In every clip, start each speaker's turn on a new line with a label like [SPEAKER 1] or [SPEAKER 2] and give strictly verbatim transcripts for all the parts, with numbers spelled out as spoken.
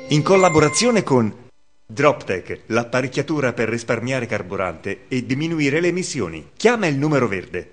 [SPEAKER 1] In collaborazione con Droptech, l'apparecchiatura per risparmiare carburante e diminuire le emissioni. Chiama il numero verde.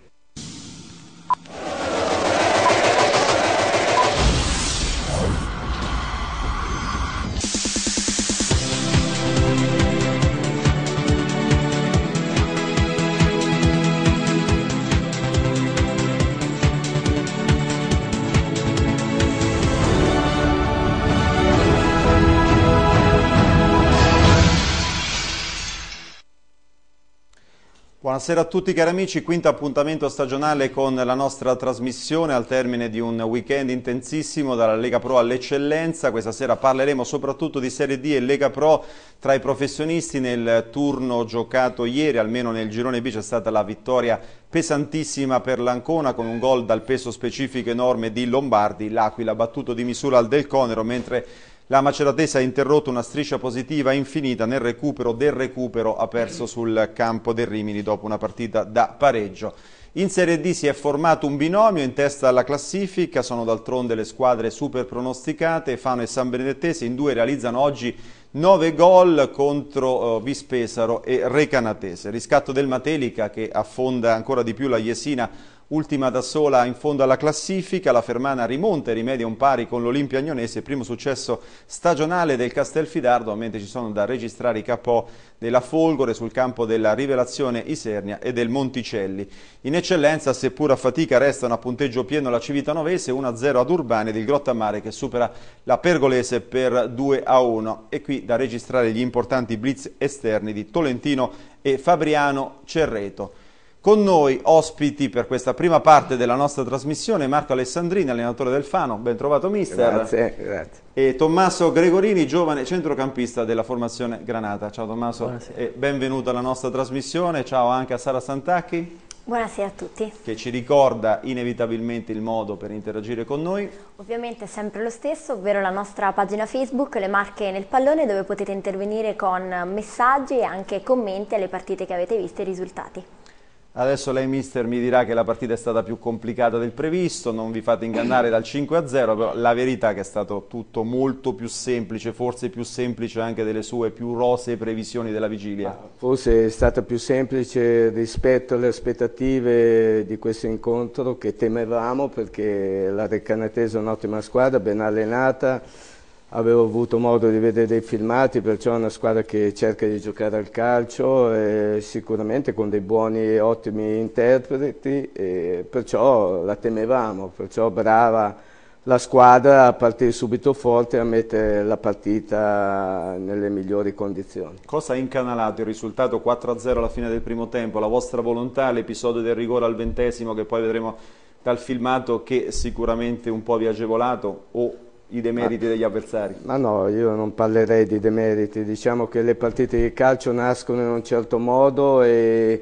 [SPEAKER 2] Buonasera a tutti cari amici, quinto appuntamento stagionale con la nostra trasmissione al termine di un weekend intensissimo dalla Lega Pro all'eccellenza. Questa sera parleremo soprattutto di Serie D e Lega Pro. Tra i professionisti nel turno giocato ieri, almeno nel girone B, c'è stata la vittoria pesantissima per l'Ancona con un gol dal peso specifico enorme di Lombardi. L'Aquila battuto di misura al Del Conero, mentre la Maceratese ha interrotto una striscia positiva infinita nel recupero del recupero, ha perso sul campo del Rimini dopo una partita da pareggio. In Serie D si è formato un binomio in testa alla classifica, sono d'altronde le squadre super pronosticate. Fano e San Benedettese in due realizzano oggi nove gol contro uh, Vispesaro e Recanatese. Riscatto del Matelica che affonda ancora di più la Jesina, ultima da sola in fondo alla classifica. La Fermana rimonta e rimedia un pari con l'Olimpia Agnonese, primo successo stagionale del Castelfidardo, mentre ci sono da registrare i K O della Folgore sul campo della Rivelazione Isernia e del Monticelli. In eccellenza, seppur a fatica, restano a punteggio pieno la Civitanovese uno a zero ad Urbani ed il Grottammare che supera la Pergolese per due a uno. E qui da registrare gli importanti blitz esterni di Tolentino e Fabriano Cerreto. Con noi ospiti per questa prima parte della nostra trasmissione Marco Alessandrini, allenatore del Fano, ben trovato mister.
[SPEAKER 3] Grazie, grazie.
[SPEAKER 2] E Tommaso Gregorini, giovane centrocampista della formazione Granata. Ciao Tommaso. Buonasera. E benvenuto alla nostra trasmissione. Ciao anche a Sara Santacchi.
[SPEAKER 4] Buonasera a tutti.
[SPEAKER 2] Che ci ricorda inevitabilmente il modo per interagire con noi.
[SPEAKER 4] Ovviamente è sempre lo stesso, ovvero la nostra pagina Facebook, Le Marche nel Pallone, dove potete intervenire con messaggi e anche commenti alle partite che avete visto e i risultati.
[SPEAKER 2] Adesso lei mister mi dirà che la partita è stata più complicata del previsto, non vi fate ingannare dal cinque a zero, però la verità è che è stato tutto molto più semplice, forse più semplice anche delle sue più rosee previsioni della vigilia.
[SPEAKER 3] Forse è stata più semplice rispetto alle aspettative di questo incontro che temevamo, perché la Recanatese è un'ottima squadra, ben allenata. Avevo avuto modo di vedere dei filmati, perciò è una squadra che cerca di giocare al calcio, e sicuramente con dei buoni e ottimi interpreti, e perciò la temevamo, perciò brava la squadra a partire subito forte e a mettere la partita nelle migliori condizioni.
[SPEAKER 2] Cosa ha incanalato il risultato quattro a zero alla fine del primo tempo? La vostra volontà, l'episodio del rigore al ventesimo che poi vedremo dal filmato che sicuramente un po' vi ha agevolato, o i demeriti
[SPEAKER 3] ma,
[SPEAKER 2] degli avversari?
[SPEAKER 3] Ma no, io non parlerei di demeriti, diciamo che le partite di calcio nascono in un certo modo e,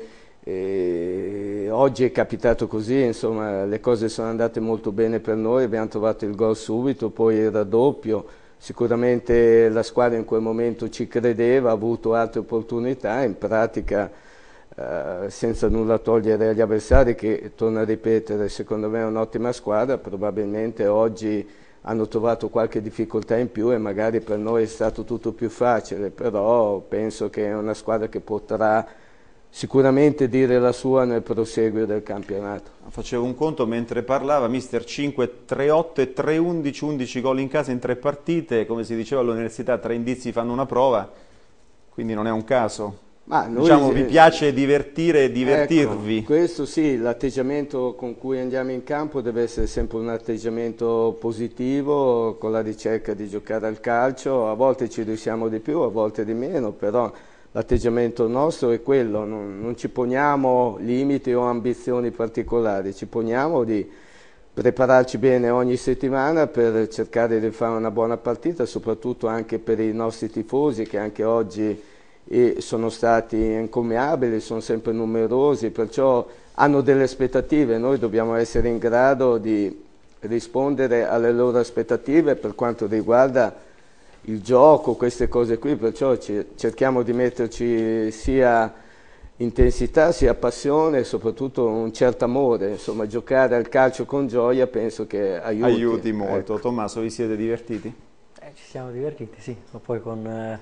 [SPEAKER 3] e oggi è capitato così, insomma le cose sono andate molto bene per noi, abbiamo trovato il gol subito, poi il raddoppio, sicuramente la squadra in quel momento ci credeva, ha avuto altre opportunità, in pratica eh, senza nulla togliere agli avversari che, torno a ripetere, secondo me è un'ottima squadra, probabilmente oggi hanno trovato qualche difficoltà in più e magari per noi è stato tutto più facile, però penso che è una squadra che potrà sicuramente dire la sua nel proseguio del campionato.
[SPEAKER 2] Facevo un conto mentre parlava, mister, cinque, tre, otto e tre, undici, undici gol in casa in tre partite, come si diceva all'università, tre indizi fanno una prova, quindi non è un caso. Ma noi, diciamo, vi piace divertire e divertirvi.
[SPEAKER 3] Ecco, questo sì, l'atteggiamento con cui andiamo in campo deve essere sempre un atteggiamento positivo, con la ricerca di giocare al calcio, a volte ci riusciamo di più, a volte di meno, però l'atteggiamento nostro è quello, non, non ci poniamo limiti o ambizioni particolari, ci poniamo di prepararci bene ogni settimana per cercare di fare una buona partita, soprattutto anche per i nostri tifosi che anche oggi e sono stati encomiabili, sono sempre numerosi, perciò hanno delle aspettative, noi dobbiamo essere in grado di rispondere alle loro aspettative per quanto riguarda il gioco, queste cose qui, perciò cerchiamo di metterci sia intensità, sia passione e soprattutto un certo amore, insomma giocare al calcio con gioia penso che aiuti.
[SPEAKER 2] Aiuti molto.
[SPEAKER 3] Ecco.
[SPEAKER 2] Tommaso, vi siete divertiti?
[SPEAKER 5] Eh, ci siamo divertiti, sì, ma poi con, eh,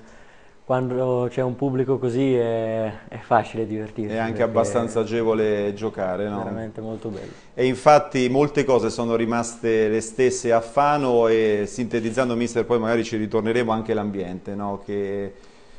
[SPEAKER 5] quando c'è un pubblico così è, è facile divertirsi.
[SPEAKER 2] È anche abbastanza agevole giocare, no?
[SPEAKER 5] Veramente molto bello.
[SPEAKER 2] E infatti molte cose sono rimaste le stesse a Fano e sintetizzando, mister, poi magari ci ritorneremo anche l'ambiente, no? Che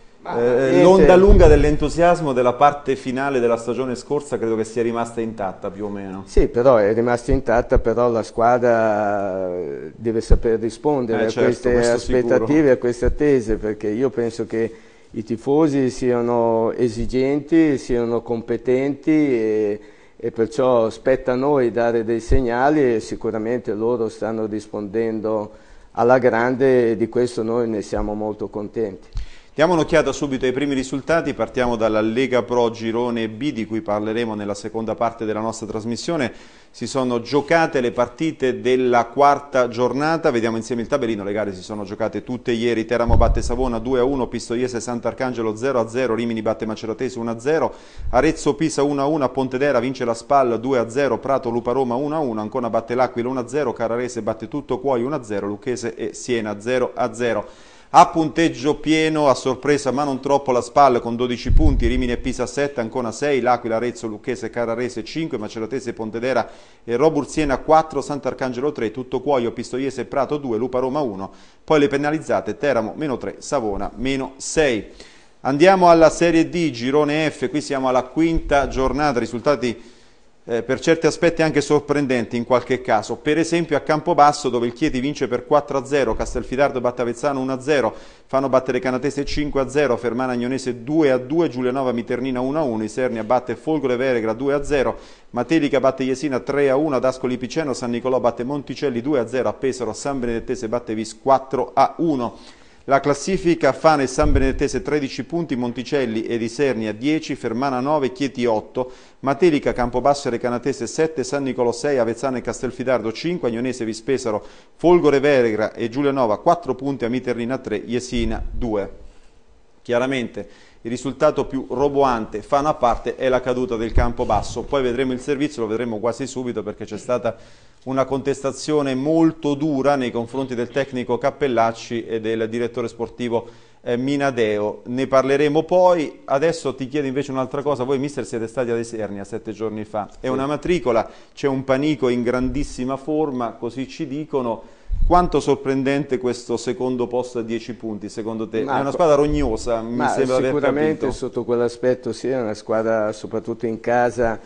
[SPEAKER 2] eh, l'onda lunga dell'entusiasmo della parte finale della stagione scorsa credo che sia rimasta intatta più o meno.
[SPEAKER 3] Sì, però è rimasta intatta, però la squadra deve saper rispondere
[SPEAKER 2] eh,
[SPEAKER 3] a
[SPEAKER 2] certo,
[SPEAKER 3] queste aspettative,
[SPEAKER 2] sicuro.
[SPEAKER 3] a queste attese, perché io penso che i tifosi siano esigenti, siano competenti e, e perciò spetta a noi dare dei segnali e sicuramente loro stanno rispondendo alla grande e di questo noi ne siamo molto contenti.
[SPEAKER 2] Diamo un'occhiata subito ai primi risultati, partiamo dalla Lega Pro Girone B di cui parleremo nella seconda parte della nostra trasmissione. Si sono giocate le partite della quarta giornata, vediamo insieme il tabellino, le gare si sono giocate tutte ieri. Teramo batte Savona due a uno, Pistoiese Sant'Arcangelo zero a zero, Rimini batte Maceratese uno a zero, Arezzo Pisa uno a uno, a Pontedera vince la Spal due a zero, Prato Lupa Roma uno a uno, Ancona batte l'Aquila uno a zero, Carrarese batte Tutto Cuoio uno a zero, Lucchese e Siena zero a zero. A punteggio pieno, a sorpresa ma non troppo, la Spal con dodici punti, Rimini e Pisa sette, Ancona sei, L'Aquila, Arezzo, Lucchese, Carrarese cinque, Maceratese, Pontedera e Robur Siena quattro, Sant'Arcangelo tre, Tutto Cuoio, Pistoiese e Prato due, Lupa Roma uno, poi le penalizzate Teramo meno tre, Savona meno sei. Andiamo alla Serie D, Girone F, qui siamo alla quinta giornata, risultati Eh, per certi aspetti anche sorprendenti in qualche caso, per esempio a Campobasso dove il Chieti vince per quattro a zero, Castelfidardo batte Avezzano uno a zero, Fano battere Canatese cinque a zero, Fermana Agnonese due a due, Giulianova Miternina uno a uno, Isernia batte Folgore Veregra due a zero, Matelica batte Jesina tre a uno, ad Ascoli Piceno San Nicolò batte Monticelli due a zero, a Pesaro San Benedettese batte Vis quattro a uno. La classifica: Fano e San Benedettese tredici punti, Monticelli ed Isernia dieci, Fermana nove, Chieti otto, Matelica, Campobasso e Recanatese sette, San Nicolò sei, Avezzano e Castelfidardo cinque, Agnonese, Vispesaro, Folgore Veregra e Giulianova quattro punti, a Miternina tre, Jesina due. Chiaramente il risultato più roboante, Fano a parte, è la caduta del Campobasso. Poi vedremo il servizio, lo vedremo quasi subito perché c'è stata una contestazione molto dura nei confronti del tecnico Cappellacci e del direttore sportivo eh, Minadeo. Ne parleremo poi. Adesso ti chiedo invece un'altra cosa. Voi, mister, siete stati ad Isernia sette giorni fa. È una matricola, c'è un Panico in grandissima forma, così ci dicono. Quanto sorprendente questo secondo posto a dieci punti, secondo te?
[SPEAKER 3] Ma,
[SPEAKER 2] è una squadra rognosa, mi
[SPEAKER 3] ma
[SPEAKER 2] sembra aver
[SPEAKER 3] sicuramente
[SPEAKER 2] capito.
[SPEAKER 3] Sotto quell'aspetto sì, è una squadra soprattutto in casa,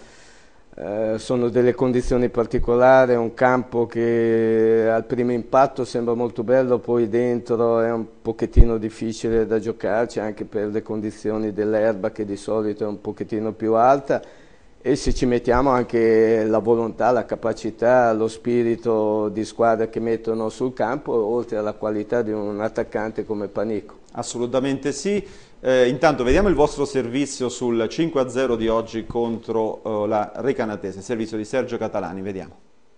[SPEAKER 3] eh, sono delle condizioni particolari, un campo che al primo impatto sembra molto bello, poi dentro è un pochettino difficile da giocarci anche per le condizioni dell'erba che di solito è un pochettino più alta. E se ci mettiamo anche la volontà, la capacità, lo spirito di squadra che mettono sul campo, oltre alla qualità di un attaccante come Panico.
[SPEAKER 2] Assolutamente sì. Eh, intanto vediamo il vostro servizio sul cinque a zero di oggi contro uh, la Recanatese, servizio di Sergio Catalani, vediamo.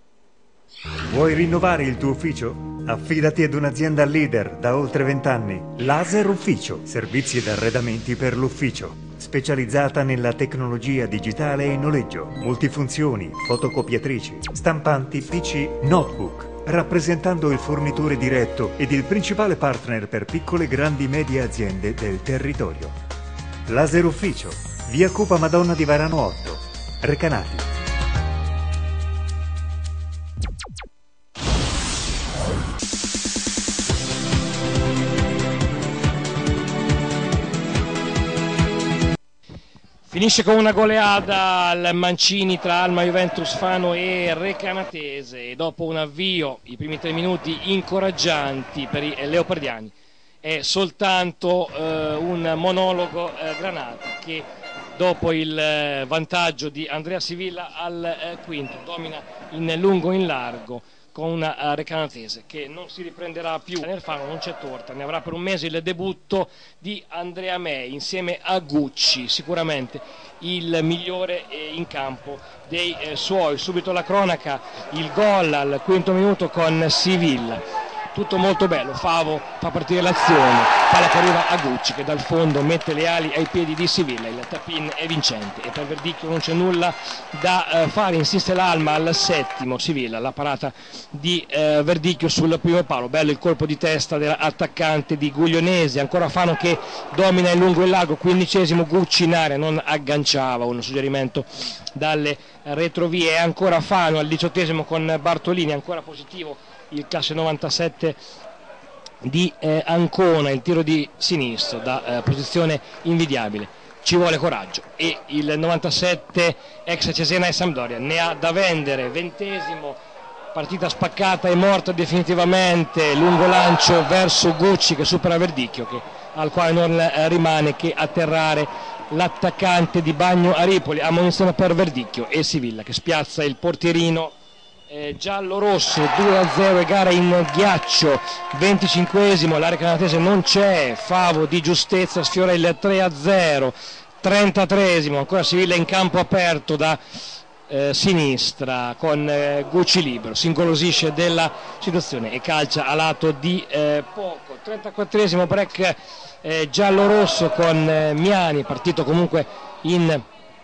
[SPEAKER 1] Vuoi rinnovare il tuo ufficio? Affidati ad un'azienda leader da oltre vent'anni. Laser Ufficio, servizi ed arredamenti per l'ufficio. Specializzata nella tecnologia digitale e noleggio, multifunzioni, fotocopiatrici, stampanti P C, notebook, rappresentando il fornitore diretto ed il principale partner per piccole, grandi, medie aziende del territorio. Laser Ufficio, via Copa Madonna di Varano otto, Recanati.
[SPEAKER 6] Finisce con una goleada al Mancini tra Alma, Juventus, Fano e Recanatese e dopo un avvio, i primi tre minuti incoraggianti per i leopardiani, è soltanto eh, un monologo eh, Granata che dopo il eh, vantaggio di Andrea Sivilla al eh, quinto domina in lungo e in largo con una uh, Recanatese che non si riprenderà più. Nel Fano non c'è torta, ne avrà per un mese il debutto di Andrea Mei insieme a Gucci, sicuramente il migliore eh, in campo dei eh, suoi. Subito la cronaca, il gol al quinto minuto con Sivilla. tutto molto bello. Favo fa partire l'azione, palla che arriva a Gucci che dal fondo mette le ali ai piedi di Sivilla, il tap-in è vincente e per Verdicchio non c'è nulla da eh, fare, insiste l'Alma al settimo. Sivilla, la parata di eh, Verdicchio sul primo palo, bello il colpo di testa dell'attaccante di Guglionesi, ancora Fano che domina in lungo il largo, quindicesimo. Gucci in area, non agganciava, un suggerimento dalle retrovie, e ancora Fano al diciottesimo con Bartolini, ancora positivo il classe novantasette di eh, Ancona, il tiro di sinistro da eh, posizione invidiabile. Ci vuole coraggio e il novantasette ex Cesena e Sampdoria ne ha da vendere. Ventesimo, partita spaccata e morta definitivamente, lungo lancio verso Gucci che supera Verdicchio, che, al quale non eh, rimane che atterrare l'attaccante di Bagno a Ripoli. Ammonizione per Verdicchio e Sivilla che spiazza il portierino eh, giallo-rosso. Due a zero e gara in ghiaccio. Venticinquesimo, l'area canatese non c'è, Favo di giustezza sfiora il tre a zero. Trentatreesimo, ancora Sivilla in campo aperto da eh, sinistra con eh, Gucci libero, si ingolosisce della situazione e calcia a lato di eh, poco. Trentaquattresimo break eh, giallo-rosso con eh, Miani, partito comunque in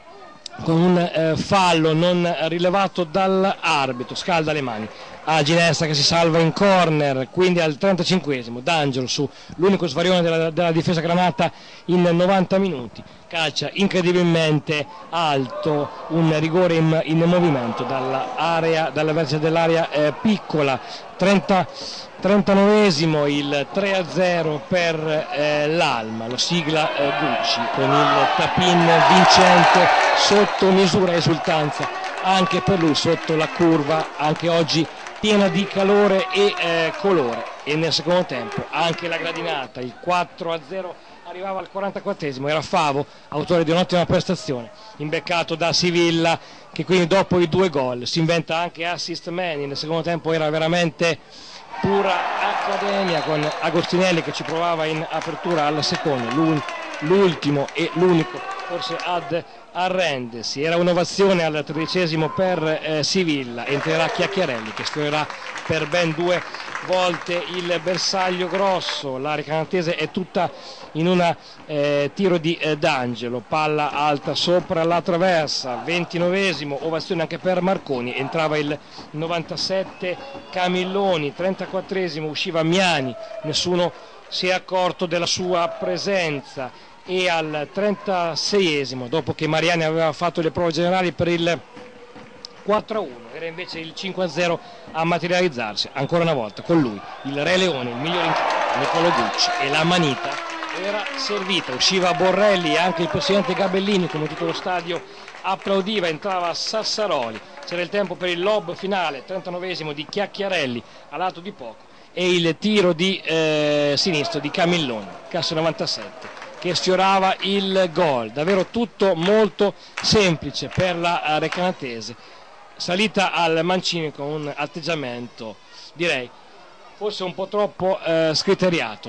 [SPEAKER 6] con un eh, fallo non rilevato dall'arbitro. Scalda le mani a Ginestra che si salva in corner, quindi al trentacinquesimo D'Angelo su l'unico svarione della, della difesa granata in novanta minuti, calcia incredibilmente alto, un rigore in, in movimento dall'area, dalla vertice dell'area eh, piccola. trenta, trentanovesimo il tre a zero per eh, l'Alma, lo sigla eh, Gucci con il tap-in vincente sotto misura, esultanza anche per lui sotto la curva, anche oggi piena di calore e eh, colore. E nel secondo tempo anche la gradinata, il quattro a zero arrivava al quarantaquattresimo, era Favo, autore di un'ottima prestazione, imbeccato da Sivilla che quindi dopo i due gol si inventa anche assist man. Nel secondo tempo era veramente pura accademia con Agostinelli che ci provava in apertura al secondo, l'ultimo e l'unico forse ad arrendersi. Era un'ovazione al tredicesimo per eh, Sivilla, entrerà Chiacchiarelli che sfiorerà per ben due volte il bersaglio grosso. L'area canatese è tutta in un eh, tiro di eh, D'Angelo, palla alta sopra la traversa. Ventinovesimo, ovazione anche per Marconi, entrava il novantasette Camilloni. Trentaquattresimo usciva Miani, nessuno si è accorto della sua presenza. E al trentaseiesimo, dopo che Mariani aveva fatto le prove generali per il quattro a uno, era invece il cinque a zero a materializzarsi ancora una volta con lui, il Re Leone, il migliore in campo, Niccolò Gucci, e la manita era servita. Usciva Borrelli e anche il presidente Gabellini, come tutto lo stadio applaudiva, entrava Sassaroli. C'era il tempo per il lob finale, trentanovesimo di Chiacchiarelli a lato di poco, e il tiro di eh, sinistro di Camilloni, classe novantasette, che sfiorava il gol. Davvero tutto molto semplice per la recanatese, salita al Mancini con un atteggiamento direi forse un po' troppo eh, scriteriato.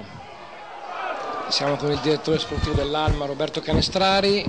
[SPEAKER 6] Siamo con il direttore sportivo dell'Alma Roberto Canestrari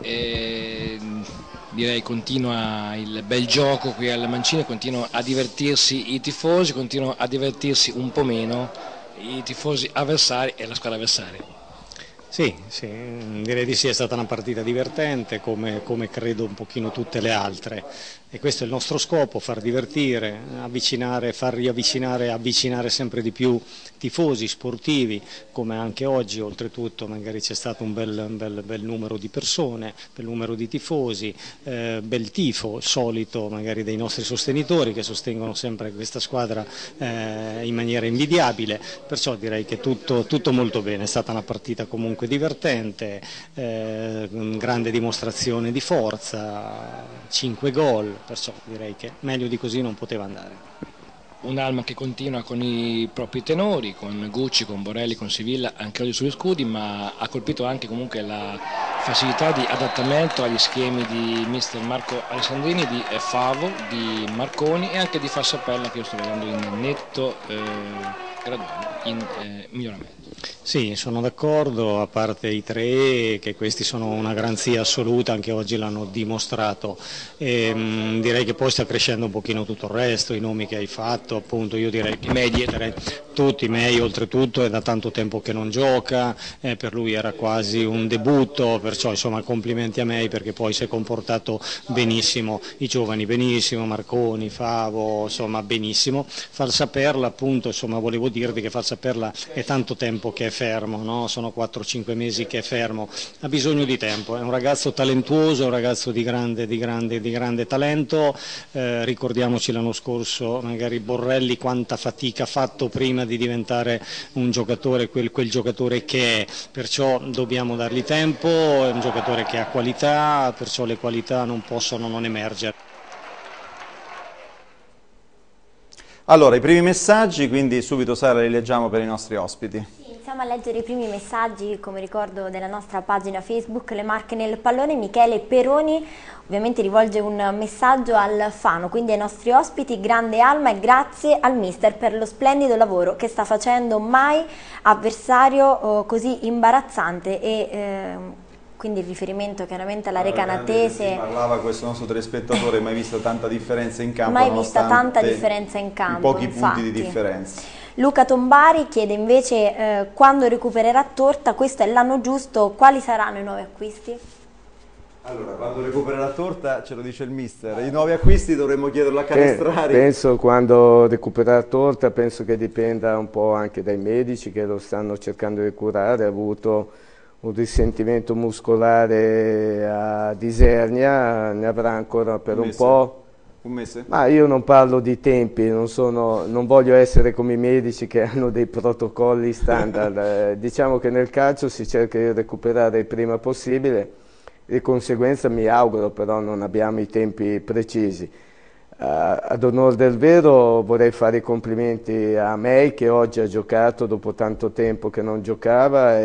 [SPEAKER 6] e direi continua il bel gioco qui al Mancini, continuano a divertirsi i tifosi, continuano a divertirsi un po' meno i tifosi avversari e la squadra avversaria.
[SPEAKER 7] Sì, sì, direi di sì, è stata una partita divertente come, come credo un pochino tutte le altre, e questo è il nostro scopo, far divertire, avvicinare, far riavvicinare, avvicinare sempre di più tifosi sportivi, come anche oggi oltretutto magari c'è stato un bel, bel, bel numero di persone, bel numero di tifosi, eh, bel tifo solito magari dei nostri sostenitori che sostengono sempre questa squadra eh, in maniera invidiabile, perciò direi che tutto, tutto molto bene, è stata una partita comunque divertente, eh, grande dimostrazione di forza, cinque gol, perciò direi che meglio di così non poteva andare.
[SPEAKER 6] Un'Alma che continua con i propri tenori, con Gucci, con Borelli, con Sivilla, anche oggi sugli scudi, ma ha colpito anche comunque la facilità di adattamento agli schemi di mister Marco Alessandrini, di Favo, di Marconi e anche di Fassapella, che io sto vedendo in netto eh, graduale, in eh, miglioramento.
[SPEAKER 7] Sì, sono d'accordo, a parte i tre, che questi sono una garanzia assoluta, anche oggi l'hanno dimostrato. E, mh, direi che poi sta crescendo un pochino tutto il resto, i nomi che hai fatto, appunto io direi che Mei, tutti, Mei oltretutto è da tanto tempo che non gioca, eh, per lui era quasi un debutto, perciò insomma complimenti a Mei perché poi si è comportato benissimo, i giovani benissimo, Marconi, Favo, insomma benissimo. Falsaperla appunto, insomma volevo dirvi che Falsaperla è tanto tempo che è fermo, no? Sono quattro cinque mesi che è fermo, ha bisogno di tempo, è un ragazzo talentuoso, un ragazzo di grande, di grande, di grande talento, eh, ricordiamoci l'anno scorso magari Borrelli quanta fatica ha fatto prima di diventare un giocatore, quel, quel giocatore che è, perciò dobbiamo dargli tempo, è un giocatore che ha qualità, perciò le qualità non possono non emergere.
[SPEAKER 2] Allora, i primi messaggi, quindi subito Sara li leggiamo per i nostri ospiti.
[SPEAKER 4] Sì, iniziamo a leggere i primi messaggi, come ricordo, della nostra pagina Facebook, Le Marche nel Pallone. Michele Peroni ovviamente rivolge un messaggio al Fano, quindi ai nostri ospiti, grande Alma e grazie al mister per lo splendido lavoro che sta facendo, mai avversario oh, così imbarazzante e... Eh, quindi il riferimento chiaramente alla Recanatese.
[SPEAKER 2] Si parlava questo nostro telespettatore, mai vista tanta differenza in campo?
[SPEAKER 4] Mai vista tanta differenza in campo,
[SPEAKER 2] pochi
[SPEAKER 4] infatti.
[SPEAKER 2] punti di differenza.
[SPEAKER 4] Luca Tombari chiede invece eh, quando recupererà Torta, questo è l'anno giusto, quali saranno i nuovi acquisti?
[SPEAKER 2] Allora, quando recupererà Torta ce lo dice il mister, i nuovi acquisti dovremmo chiederlo a Canestrari.
[SPEAKER 3] Penso quando recupererà Torta, penso che dipenda un po' anche dai medici che lo stanno cercando di curare, ha avuto un risentimento muscolare a Disernia, ne avrà ancora per un, un po'.
[SPEAKER 2] Un mese?
[SPEAKER 3] Ma io non parlo di tempi, non, sono, non voglio essere come i medici che hanno dei protocolli standard. eh, diciamo che nel calcio si cerca di recuperare il prima possibile, di conseguenza mi auguro, però non abbiamo i tempi precisi. Uh, ad onore del vero vorrei fare i complimenti a Mei che oggi ha giocato dopo tanto tempo che non giocava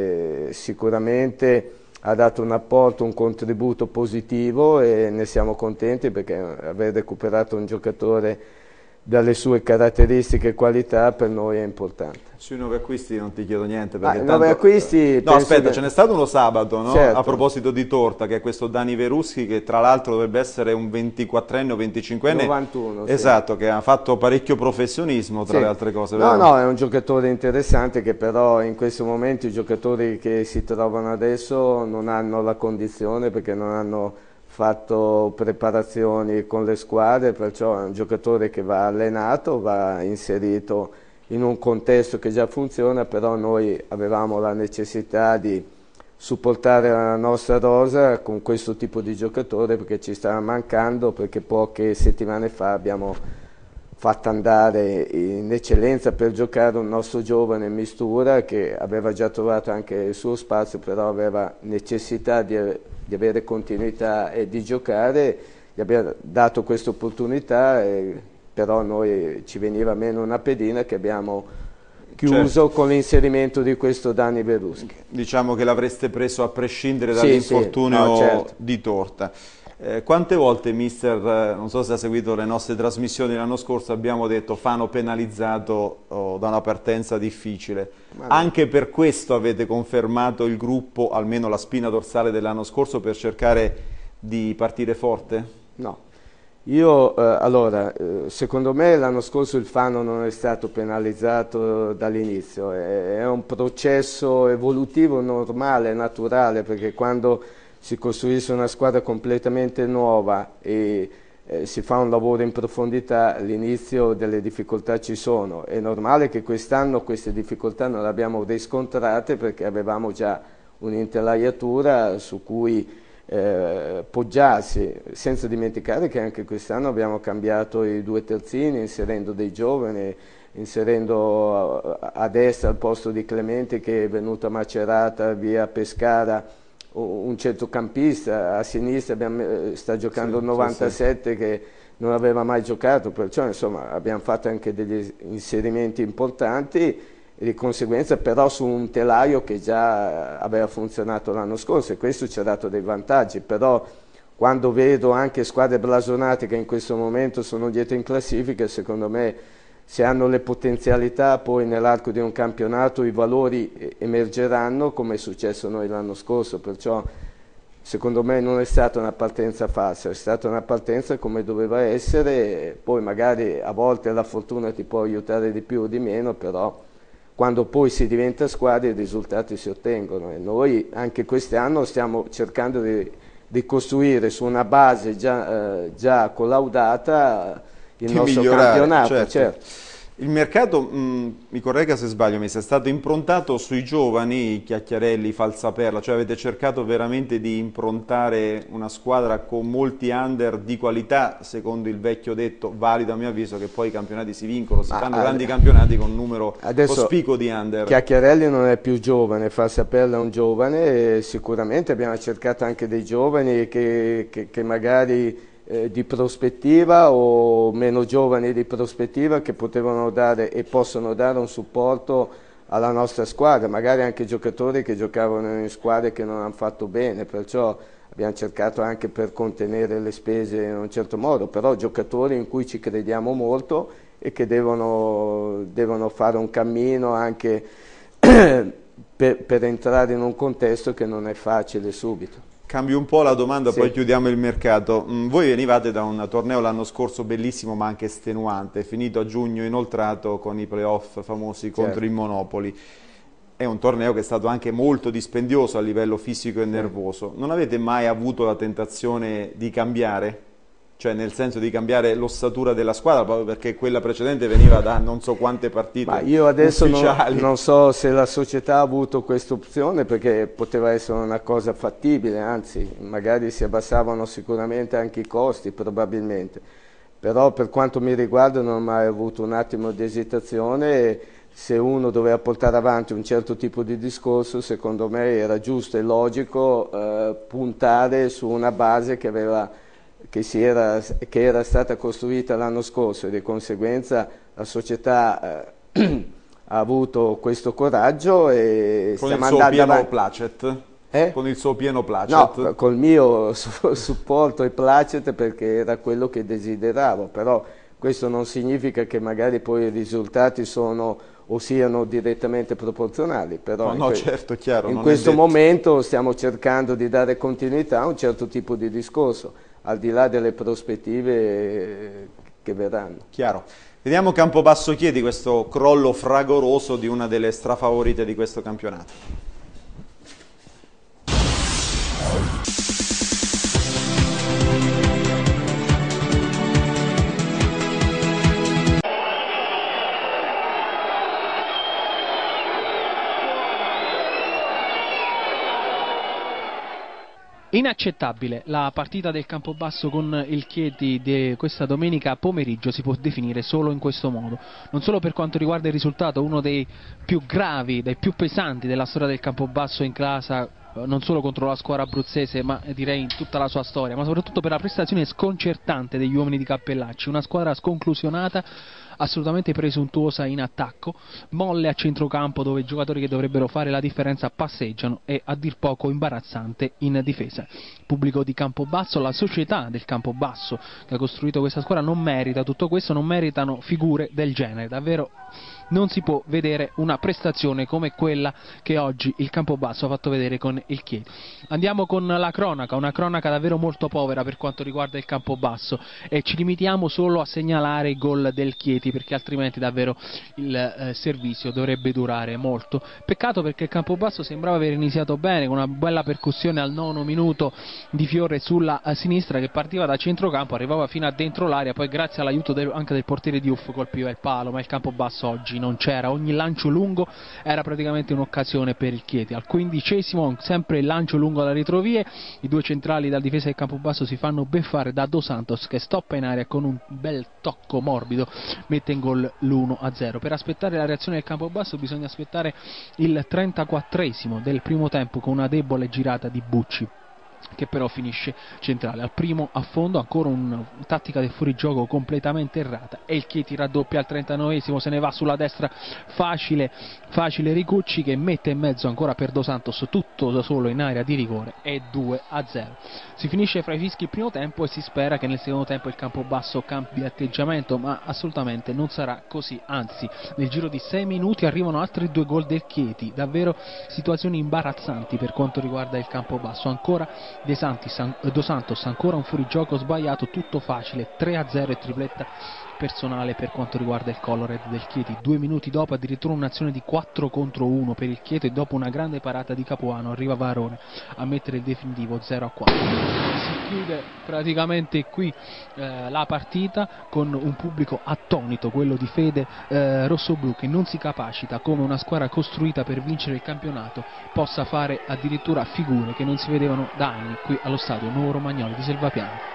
[SPEAKER 3] e sicuramente ha dato un apporto, un contributo positivo e ne siamo contenti perché aver recuperato un giocatore dalle sue caratteristiche e qualità per noi è importante.
[SPEAKER 2] Sui nuovi acquisti non ti chiedo niente.
[SPEAKER 3] Ah,
[SPEAKER 2] tanto...
[SPEAKER 3] nuovi acquisti,
[SPEAKER 2] no, aspetta,
[SPEAKER 3] che...
[SPEAKER 2] ce n'è stato uno sabato, no?
[SPEAKER 3] Certo.
[SPEAKER 2] A proposito di Torta, che è questo Dani Veruschi, che tra l'altro dovrebbe essere un ventiquattrenne o venticinquenne.
[SPEAKER 3] novantuno,
[SPEAKER 2] esatto,
[SPEAKER 3] sì.
[SPEAKER 2] Che ha fatto parecchio professionismo, tra
[SPEAKER 3] sì.
[SPEAKER 2] le altre cose.
[SPEAKER 3] No,
[SPEAKER 2] vero?
[SPEAKER 3] no, è un giocatore interessante che però in questo momento i giocatori che si trovano adesso non hanno la condizione perché non hanno fatto preparazioni con le squadre, perciò è un giocatore che va allenato, va inserito in un contesto che già funziona, però noi avevamo la necessità di supportare la nostra rosa con questo tipo di giocatore perché ci stava mancando, perché poche settimane fa abbiamo fatto andare in eccellenza per giocare un nostro giovane Mistura che aveva già trovato anche il suo spazio, però aveva necessità di, di avere continuità e di giocare, gli abbiamo dato questa opportunità, e, però noi ci veniva meno una pedina che abbiamo chiuso certo. con l'inserimento di questo Dani Veruschi.
[SPEAKER 2] Diciamo che l'avreste preso a prescindere
[SPEAKER 3] sì,
[SPEAKER 2] dall'infortunio
[SPEAKER 3] sì. no, certo.
[SPEAKER 2] di Torta. Eh, quante volte, mister, eh, non so se ha seguito le nostre trasmissioni l'anno scorso, abbiamo detto Fano penalizzato oh, da una partenza difficile. Anche per questo avete confermato il gruppo, almeno la spina dorsale dell'anno scorso, per cercare di partire forte?
[SPEAKER 3] No. Io, eh, allora, eh, secondo me l'anno scorso il Fano non è stato penalizzato dall'inizio, è, è un processo evolutivo normale, naturale, perché quando si costruisce una squadra completamente nuova e eh, si fa un lavoro in profondità, all'inizio delle difficoltà ci sono. È normale che quest'anno queste difficoltà non le abbiamo riscontrate perché avevamo già un'intelaiatura su cui eh, poggiarsi, senza dimenticare che anche quest'anno abbiamo cambiato i due terzini inserendo dei giovani, inserendo a, a destra al posto di Clemente che è venuto a Macerata via Pescara un centrocampista, a sinistra abbiamo, sta giocando il sì, novantasette sì, sì. che non aveva mai giocato, perciò insomma abbiamo fatto anche degli inserimenti importanti e di conseguenza però su un telaio che già aveva funzionato l'anno scorso e questo ci ha dato dei vantaggi, però quando vedo anche squadre blasonate che in questo momento sono dietro in classifica, secondo me se hanno le potenzialità, poi nell'arco di un campionato i valori emergeranno, come è successo a noi l'anno scorso, perciò secondo me non è stata una partenza falsa, è stata una partenza come doveva essere, poi magari a volte la fortuna ti può aiutare di più o di meno, però quando poi si diventa squadra i risultati si ottengono e noi anche quest'anno stiamo cercando di, di costruire su una base già, eh, già collaudata il
[SPEAKER 2] di
[SPEAKER 3] nostro
[SPEAKER 2] migliorare,
[SPEAKER 3] campionato.
[SPEAKER 2] certo.
[SPEAKER 3] Certo.
[SPEAKER 2] Il mercato, mh, mi corregga se sbaglio, mi è stato improntato sui giovani, Chiacchiarelli, Falsaperla, cioè avete cercato veramente di improntare una squadra con molti under di qualità, secondo il vecchio detto, valido a mio avviso, che poi i campionati si vincono, si
[SPEAKER 3] Ma,
[SPEAKER 2] fanno
[SPEAKER 3] eh,
[SPEAKER 2] grandi campionati con un numero
[SPEAKER 3] adesso,
[SPEAKER 2] cospicuo di under.
[SPEAKER 3] Chiacchiarelli non è più giovane, Falsaperla è un giovane e sicuramente abbiamo cercato anche dei giovani che, che, che magari... Eh, di prospettiva o meno giovani di prospettiva che potevano dare e possono dare un supporto alla nostra squadra, magari anche giocatori che giocavano in squadre che non hanno fatto bene, perciò abbiamo cercato anche per contenere le spese in un certo modo, però giocatori in cui ci crediamo molto e che devono, devono fare un cammino anche per, per entrare in un contesto che non è facile subito.
[SPEAKER 2] Cambio un po' la domanda,
[SPEAKER 3] sì.
[SPEAKER 2] Poi chiudiamo il mercato. Mm, voi venivate da un torneo l'anno scorso bellissimo ma anche estenuante, finito a giugno inoltrato con i playoff famosi contro
[SPEAKER 3] certo.
[SPEAKER 2] il Monopoli. È un torneo che è stato anche molto dispendioso a livello fisico e nervoso. Non avete mai avuto la tentazione di cambiare? Cioè nel senso di cambiare l'ossatura della squadra, proprio perché quella precedente veniva da non so quante partite
[SPEAKER 3] Ma io adesso non,
[SPEAKER 2] ufficiali.
[SPEAKER 3] non so se la società ha avuto questa opzione, perché poteva essere una cosa fattibile, anzi magari si abbassavano sicuramente anche i costi, probabilmente. Però per quanto mi riguarda non ho mai avuto un attimo di esitazione. Se uno doveva portare avanti un certo tipo di discorso, secondo me era giusto e logico eh, puntare su una base che aveva... Che, si era, che era stata costruita l'anno scorso e di conseguenza la società eh, ha avuto questo coraggio e
[SPEAKER 2] con
[SPEAKER 3] stiamo
[SPEAKER 2] il suo
[SPEAKER 3] andando
[SPEAKER 2] pieno
[SPEAKER 3] avanti.
[SPEAKER 2] placet
[SPEAKER 3] Eh?
[SPEAKER 2] con il suo pieno placet
[SPEAKER 3] No, col mio su supporto e placet, perché era quello che desideravo, però questo non significa che magari poi i risultati sono o siano direttamente proporzionali, però
[SPEAKER 2] no, no,
[SPEAKER 3] in,
[SPEAKER 2] certo, chiaro,
[SPEAKER 3] in
[SPEAKER 2] non
[SPEAKER 3] questo
[SPEAKER 2] è detto.
[SPEAKER 3] momento stiamo cercando di dare continuità a un certo tipo di discorso, al di là delle prospettive che verranno.
[SPEAKER 2] Chiaro. Vediamo Campobasso Chieti, questo crollo fragoroso di una delle strafavorite di questo campionato.
[SPEAKER 8] Inaccettabile, la partita del Campobasso con il Chieti di questa domenica pomeriggio si può definire solo in questo modo, non solo per quanto riguarda il risultato, uno dei più gravi, dei più pesanti della storia del Campobasso in casa, non solo contro la squadra abruzzese ma direi in tutta la sua storia, ma soprattutto per la prestazione sconcertante degli uomini di Cappellacci, una squadra sconclusionata, assolutamente presuntuosa in attacco, molle a centrocampo dove i giocatori che dovrebbero fare la differenza passeggiano e a dir poco imbarazzante in difesa. Il pubblico di Campobasso, la società del Campobasso che ha costruito questa squadra non merita tutto questo, non meritano figure del genere, davvero non si può vedere una prestazione come quella che oggi il Campobasso ha fatto vedere con il Chieti. Andiamo con la cronaca, una cronaca davvero molto povera per quanto riguarda il Campobasso e ci limitiamo solo a segnalare i gol del Chieti, perché altrimenti davvero il eh, servizio dovrebbe durare molto. Peccato, perché il Campobasso sembrava aver iniziato bene con una bella percussione al nono minuto di Fiore sulla sinistra che partiva da centrocampo, arrivava fino a dentro l'area, poi grazie all'aiuto del, anche del portiere di Uff colpiva il palo, ma il Campobasso oggi non c'era, ogni lancio lungo era praticamente un'occasione per il Chieti. Al quindicesimo sempre il lancio lungo alla retrovie, i due centrali dalla difesa del Campobasso si fanno beffare da Dos Santos che stoppa in aria con un bel tocco morbido, mette in gol l'uno a zero. Per aspettare la reazione del Campobasso bisogna aspettare il trentaquattresimo del primo tempo con una debole girata di Bucci che però finisce centrale. Al primo affondo ancora una tattica del fuorigioco completamente errata e il Chieti raddoppia al trentanovesimo, se ne va sulla destra facile, facile Ricucci che mette in mezzo ancora per Dos Santos tutto da solo in area di rigore e due a zero. Si finisce fra i fischi il primo tempo e si spera che nel secondo tempo il Campobasso cambi atteggiamento, ma assolutamente non sarà così, anzi nel giro di sei minuti arrivano altri due gol del Chieti, davvero situazioni imbarazzanti per quanto riguarda il Campobasso. Ancora De Santis, Dos Santos, ancora un fuorigioco sbagliato, tutto facile, tre a zero e tripletta personale per quanto riguarda il Colored del Chieti. Due minuti dopo addirittura un'azione di quattro contro uno per il Chieti e dopo una grande parata di Capuano arriva Varone a mettere il definitivo zero a quattro. Si chiude praticamente qui eh, la partita con un pubblico attonito, quello di Fede eh, Rossoblu, che non si capacita come una squadra costruita per vincere il campionato possa fare addirittura figure che non si vedevano da anni qui allo stadio Nuovo Romagnoli di Selvapiano.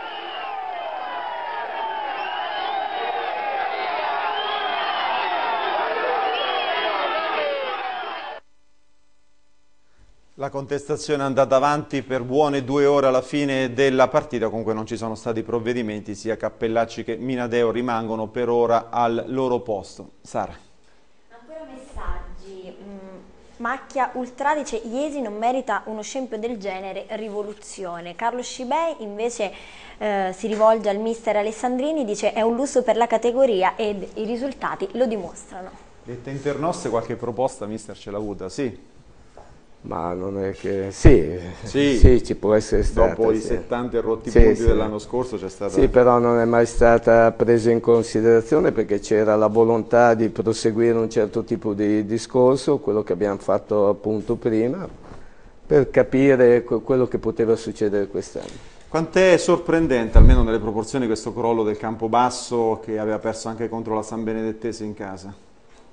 [SPEAKER 2] La contestazione è andata avanti per buone due ore alla fine della partita, comunque non ci sono stati provvedimenti, sia Cappellacci che Minadeo rimangono per ora al loro posto. Sara.
[SPEAKER 4] Ancora messaggi. Macchia Ultra dice Iesi non merita uno scempio del genere, rivoluzione. Carlo Scibei invece eh, si rivolge al mister Alessandrini, dice è un lusso per la categoria ed i risultati lo dimostrano.
[SPEAKER 2] Detta internoste, qualche proposta mister ce l'ha avuta? Sì.
[SPEAKER 3] Ma non è che... Sì,
[SPEAKER 2] sì,
[SPEAKER 3] sì, ci può essere stata.
[SPEAKER 2] Dopo
[SPEAKER 3] sì.
[SPEAKER 2] i settanta e rotti
[SPEAKER 3] sì,
[SPEAKER 2] punti
[SPEAKER 3] sì.
[SPEAKER 2] dell'anno scorso c'è stata...
[SPEAKER 3] Sì, però non è mai stata presa in considerazione perché c'era la volontà di proseguire un certo tipo di discorso, quello che abbiamo fatto appunto prima, per capire quello che poteva succedere quest'anno.
[SPEAKER 2] Quant'è sorprendente, almeno nelle proporzioni, questo crollo del Campobasso che aveva perso anche contro la San Benedettese in casa?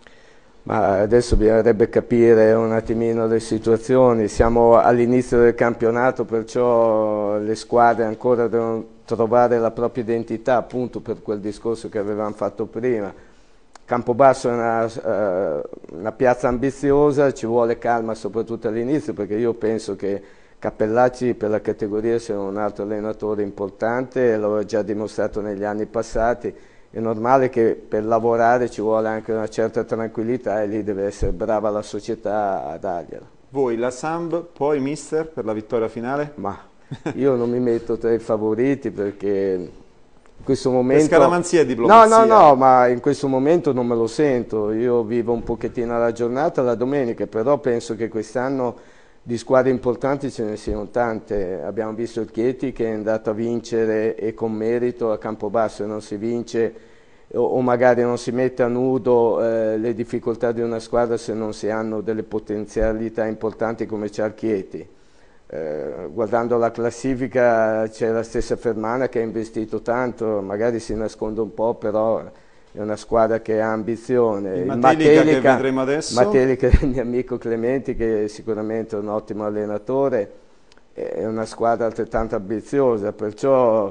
[SPEAKER 3] Ma adesso bisognerebbe capire un attimino le situazioni, siamo all'inizio del campionato, perciò le squadre ancora devono trovare la propria identità, appunto per quel discorso che avevamo fatto prima. Campobasso è una, uh, una piazza ambiziosa, ci vuole calma soprattutto all'inizio, perché io penso che Cappellacci per la categoria sia un altro allenatore importante, lo ha già dimostrato negli anni passati. È normale che per lavorare ci vuole anche una certa tranquillità e lì deve essere brava la società a dargliela.
[SPEAKER 2] Voi, la Samb, poi mister per la vittoria finale?
[SPEAKER 3] Ma io non mi metto tra i favoriti perché in questo momento...
[SPEAKER 2] Per scaramanzia e diplomazia.
[SPEAKER 3] No, no, no, ma in questo momento non me lo sento. Io vivo un pochettino la giornata, la domenica, però penso che quest'anno di squadre importanti ce ne siano tante. Abbiamo visto il Chieti che è andato a vincere e con merito a Campobasso e non si vince o, o magari non si mette a nudo eh, le difficoltà di una squadra se non si hanno delle potenzialità importanti come c'è il Chieti. Eh, guardando la classifica c'è la stessa Fermana che ha investito tanto, magari si nasconde un po', però è una squadra che ha ambizione.
[SPEAKER 2] Il Matelica, che vedremo adesso.
[SPEAKER 3] Matelica, il mio amico Clementi, che è sicuramente un ottimo allenatore, è una squadra altrettanto ambiziosa, perciò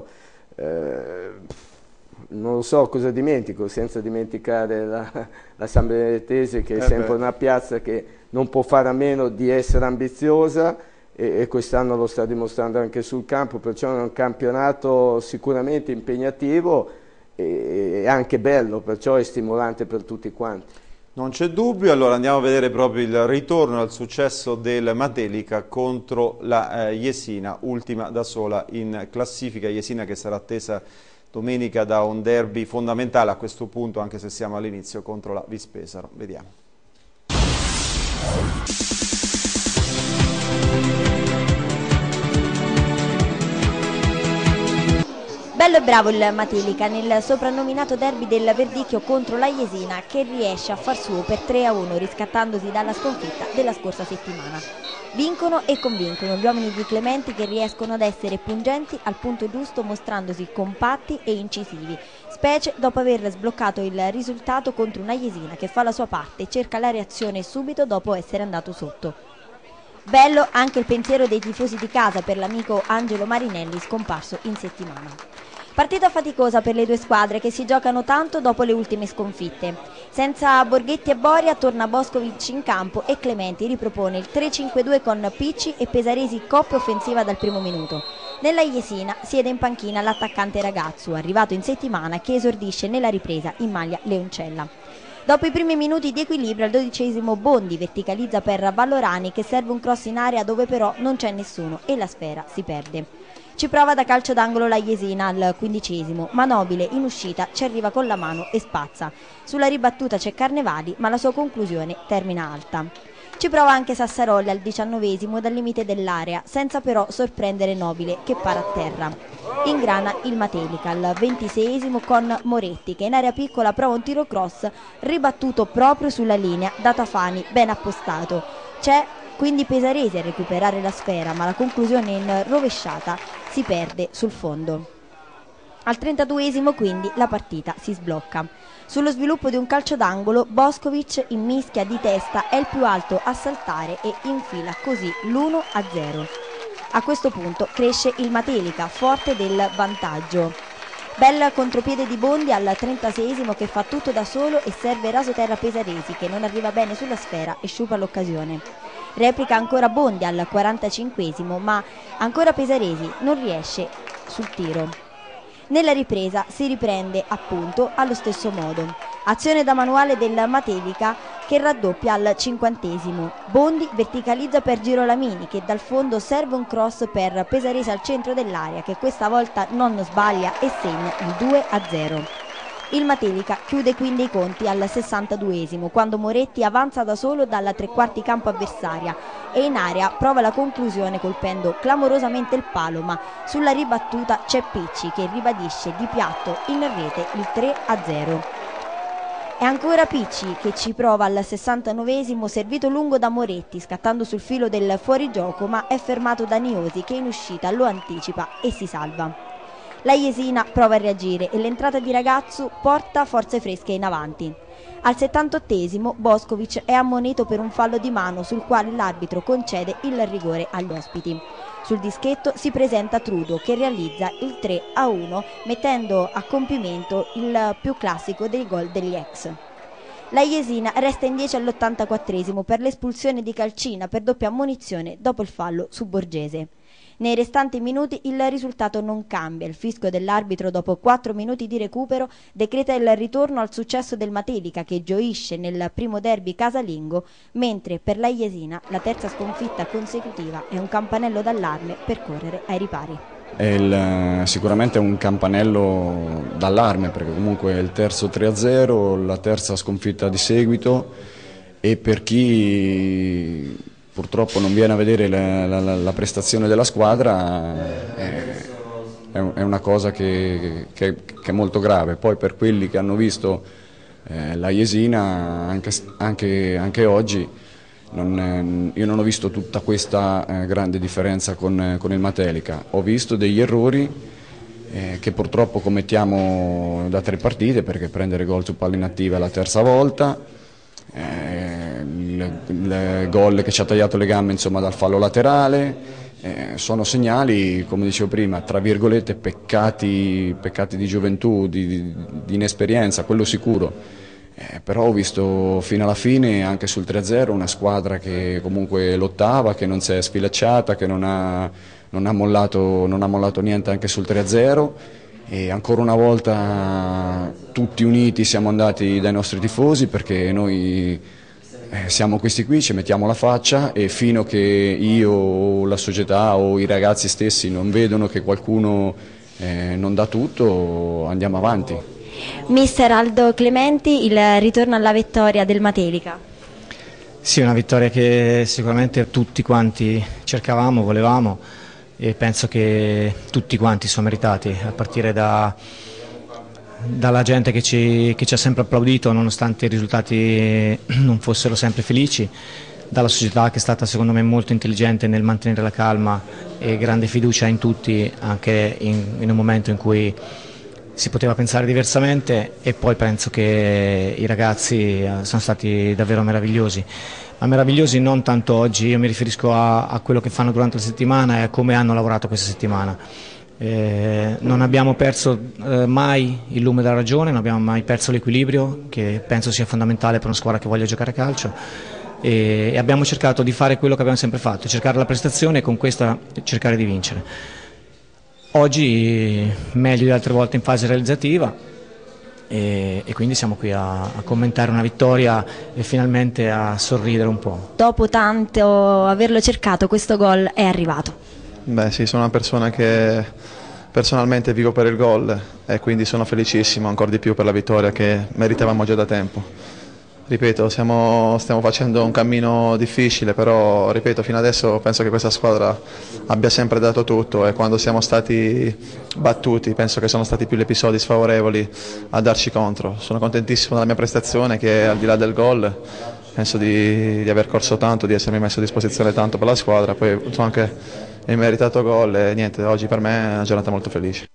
[SPEAKER 3] eh, non lo so cosa dimentico, senza dimenticare la, la San Benedettese, che è
[SPEAKER 2] eh
[SPEAKER 3] sempre
[SPEAKER 2] beh.
[SPEAKER 3] una piazza che non può fare a meno di essere ambiziosa e, e quest'anno lo sta dimostrando anche sul campo, perciò è un campionato sicuramente impegnativo e anche bello, perciò è stimolante per tutti quanti.
[SPEAKER 2] Non c'è dubbio, allora andiamo a vedere proprio il ritorno al successo del Matelica contro la eh, Jesina, ultima da sola in classifica. Jesina che sarà attesa domenica da un derby fondamentale a questo punto, anche se siamo all'inizio, contro la Vispesaro. Vediamo.
[SPEAKER 4] Bello e bravo il Matelica nel soprannominato derby del Verdicchio contro la Jesina, che riesce a far suo per tre a uno riscattandosi dalla sconfitta della scorsa settimana. Vincono e convincono gli uomini di Clementi, che riescono ad essere pungenti al punto giusto, mostrandosi compatti e incisivi, specie dopo aver sbloccato il risultato contro una Jesina che fa la sua parte e cerca la reazione subito dopo essere andato sotto. Bello anche il pensiero dei tifosi di casa per l'amico Angelo Marinelli, scomparso in settimana. Partita faticosa per le due squadre che si giocano tanto dopo le ultime sconfitte. Senza Borghetti e Boria torna Boskovic in campo e Clementi ripropone il tre cinque due con Picci e Pesaresi coppia offensiva dal primo minuto. Nella Jesina siede in panchina l'attaccante Ragazzu, arrivato in settimana, che esordisce nella ripresa in maglia leoncella. Dopo i primi minuti di equilibrio, al dodicesimo Bondi verticalizza per Vallorani che serve un cross in area dove però non c'è nessuno e la sfera si perde. Ci prova da calcio d'angolo la Jesina al quindicesimo, ma Nobile in uscita ci arriva con la mano e spazza. Sulla ribattuta c'è Carnevali, ma la sua conclusione termina alta. Ci prova anche Sassaroli al diciannovesimo dal limite dell'area, senza però sorprendere Nobile che para a terra. Ingrana il Matelica al ventiseiesimo con Moretti che in area piccola prova un tiro cross ribattuto proprio sulla linea da Tafani ben appostato. C'è quindi Pesaresi a recuperare la sfera, ma la conclusione in rovesciata si perde sul fondo. Al trentaduesimo quindi la partita si sblocca. Sullo sviluppo di un calcio d'angolo Boskovic in mischia di testa è il più alto a saltare e infila così l'uno a zero. A questo punto cresce il Matelica, forte del vantaggio. Bel contropiede di Bondi al trentaseiesimo che fa tutto da solo e serve rasoterra Pesaresi che non arriva bene sulla sfera e sciupa l'occasione. Replica ancora Bondi al quarantacinquesimo, ma ancora Pesaresi non riesce sul tiro. Nella ripresa si riprende appunto allo stesso modo. Azione da manuale del Matelica che raddoppia al cinquantesimo. Bondi verticalizza per Girolamini che dal fondo serve un cross per Pesaresi al centro dell'area che questa volta non sbaglia e segna il due a zero. Il Matelica chiude quindi i conti al sessantaduesimo quando Moretti avanza da solo dalla tre quarti campo avversaria e in area prova la conclusione colpendo clamorosamente il palo, ma sulla ribattuta c'è Picci che ribadisce di piatto in rete il tre a zero. È ancora Picci che ci prova al sessantanovesimo servito lungo da Moretti scattando sul filo del fuorigioco, ma è fermato da Niosi che in uscita lo anticipa e si salva. La Jesina prova a reagire e l'entrata di Ragazzu porta forze fresche in avanti. Al settantottesimo Boskovic è ammonito per un fallo di mano sul quale l'arbitro concede il rigore agli ospiti. Sul dischetto si presenta Trudo che realizza il tre a uno mettendo a compimento il più classico dei gol degli ex. La Jesina resta in dieci all'ottantaquattresimo per l'espulsione di Calcina per doppia ammonizione dopo il fallo su Borgese. Nei restanti minuti il risultato non cambia, il fischio dell'arbitro dopo quattro minuti di recupero decreta il ritorno al successo del Matelica che gioisce nel primo derby casalingo, mentre per la Jesina la terza sconfitta consecutiva è un campanello d'allarme per correre ai ripari.
[SPEAKER 9] È il, sicuramente un campanello d'allarme perché comunque è il terzo tre a zero, la terza sconfitta di seguito e per chi purtroppo non viene a vedere la, la, la prestazione della squadra è, è una cosa che, che, che è molto grave. Poi per quelli che hanno visto eh, la Jesina anche, anche, anche oggi non, io non ho visto tutta questa eh, grande differenza con, con il Matelica, ho visto degli errori eh, che purtroppo commettiamo da tre partite perché prendere gol su palla inattiva è la terza volta. Eh, il, il gol che ci ha tagliato le gambe insomma, dal fallo laterale eh, sono segnali, come dicevo prima, tra virgolette peccati, peccati di gioventù, di, di, di inesperienza, quello sicuro, eh, però ho visto fino alla fine anche sul tre a zero una squadra che comunque lottava, che non si è sfilacciata, che non ha, non ha, mollato, non ha mollato niente anche sul tre a zero. E ancora una volta tutti uniti siamo andati dai nostri tifosi perché noi eh, siamo questi qui, ci mettiamo la faccia e fino a che io o la società o i ragazzi stessi non vedono che qualcuno eh, non dà tutto andiamo avanti.
[SPEAKER 4] Mister Aldo Clementi, il ritorno alla vittoria del Matelica.
[SPEAKER 10] Sì, una vittoria che sicuramente tutti quanti cercavamo, volevamo. E penso che tutti quanti sono meritati, a partire da, dalla gente che ci, che ci ha sempre applaudito nonostante i risultati non fossero sempre felici, dalla società che è stata secondo me molto intelligente nel mantenere la calma e grande fiducia in tutti anche in, in un momento in cui si poteva pensare diversamente e poi penso che i ragazzi sono stati davvero meravigliosi. Ma meravigliosi non tanto oggi, io mi riferisco a, a quello che fanno durante la settimana e a come hanno lavorato questa settimana. Eh, non abbiamo perso eh, mai il lume della ragione, non abbiamo mai perso l'equilibrio, che penso sia fondamentale per una squadra che voglia giocare a calcio, e, e abbiamo cercato di fare quello che abbiamo sempre fatto, cercare la prestazione e con questa cercare di vincere. Oggi meglio di altre volte in fase realizzativa, e, e quindi siamo qui a, a commentare una vittoria e finalmente a sorridere un po'.
[SPEAKER 4] Dopo tanto averlo cercato, questo gol è arrivato.
[SPEAKER 11] Beh sì, sono una persona che personalmente vivo per il gol e quindi sono felicissimo ancora di più per la vittoria che meritavamo già da tempo. Ripeto, siamo, stiamo facendo un cammino difficile, però ripeto, fino adesso penso che questa squadra abbia sempre dato tutto, e quando siamo stati battuti penso che sono stati più gli episodi sfavorevoli a darci contro. Sono contentissimo della mia prestazione, che al di là del gol penso di, di aver corso tanto, di essermi messo a disposizione tanto per la squadra, poi ho avuto anche il meritato gol e niente, oggi per me è una giornata molto felice.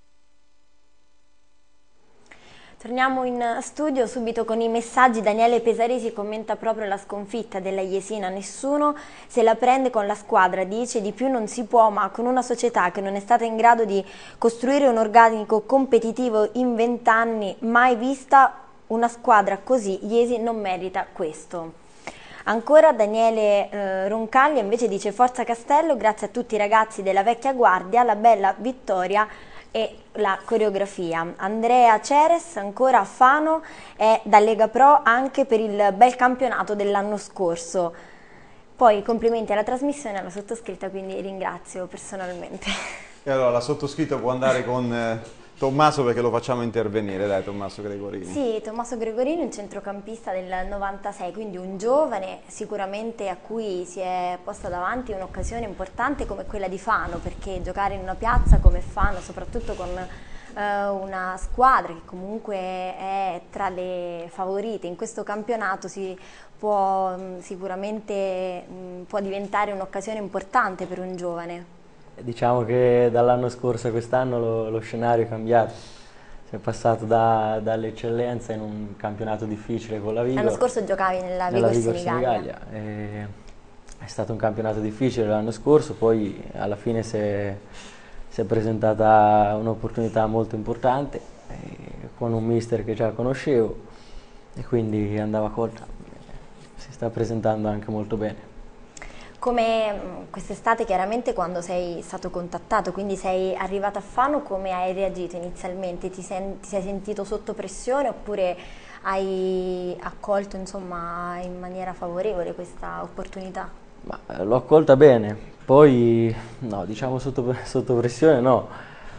[SPEAKER 4] Torniamo in studio subito con i messaggi. Daniele Pesaresi commenta proprio la sconfitta della Jesina. Nessuno se la prende con la squadra, dice di più non si può, ma con una società che non è stata in grado di costruire un organico competitivo in vent'anni, mai vista una squadra così, Jesi non merita questo. Ancora Daniele eh, Roncaglia invece dice forza Castello, grazie a tutti i ragazzi della vecchia guardia, la bella vittoria e la coreografia. Andrea Ceres ancora a Fano è da Lega Pro anche per il bel campionato dell'anno scorso. Poi complimenti alla trasmissione e alla sottoscritta, quindi ringrazio personalmente.
[SPEAKER 2] E allora la sottoscritta può andare con eh, Tommaso, perché lo facciamo intervenire, dai, Tommaso Gregorini.
[SPEAKER 4] Sì, Tommaso Gregorini, un centrocampista del novantasei, quindi un giovane sicuramente a cui si è posta davanti un'occasione importante come quella di Fano, perché giocare in una piazza come Fano, soprattutto con eh, una squadra che comunque è tra le favorite in questo campionato, si può mh, sicuramente mh, può diventare un'occasione importante per un giovane.
[SPEAKER 5] Diciamo che dall'anno scorso a quest'anno lo, lo scenario è cambiato, si è passato da, dall'eccellenza in un campionato difficile con la Vigo.
[SPEAKER 4] L'anno scorso giocavi nella Vigo Senigallia.
[SPEAKER 5] È stato un campionato difficile l'anno scorso, poi alla fine si è, si è presentata un'opportunità molto importante eh, con un mister che già conoscevo e quindi andava colta. Si sta presentando anche molto bene.
[SPEAKER 4] Come quest'estate, chiaramente, quando sei stato contattato, quindi sei arrivato a Fano, come hai reagito inizialmente? Ti, sen ti sei sentito sotto pressione oppure hai accolto insomma in maniera favorevole questa opportunità?
[SPEAKER 5] L'ho accolta bene, poi no, diciamo sotto, sotto pressione no,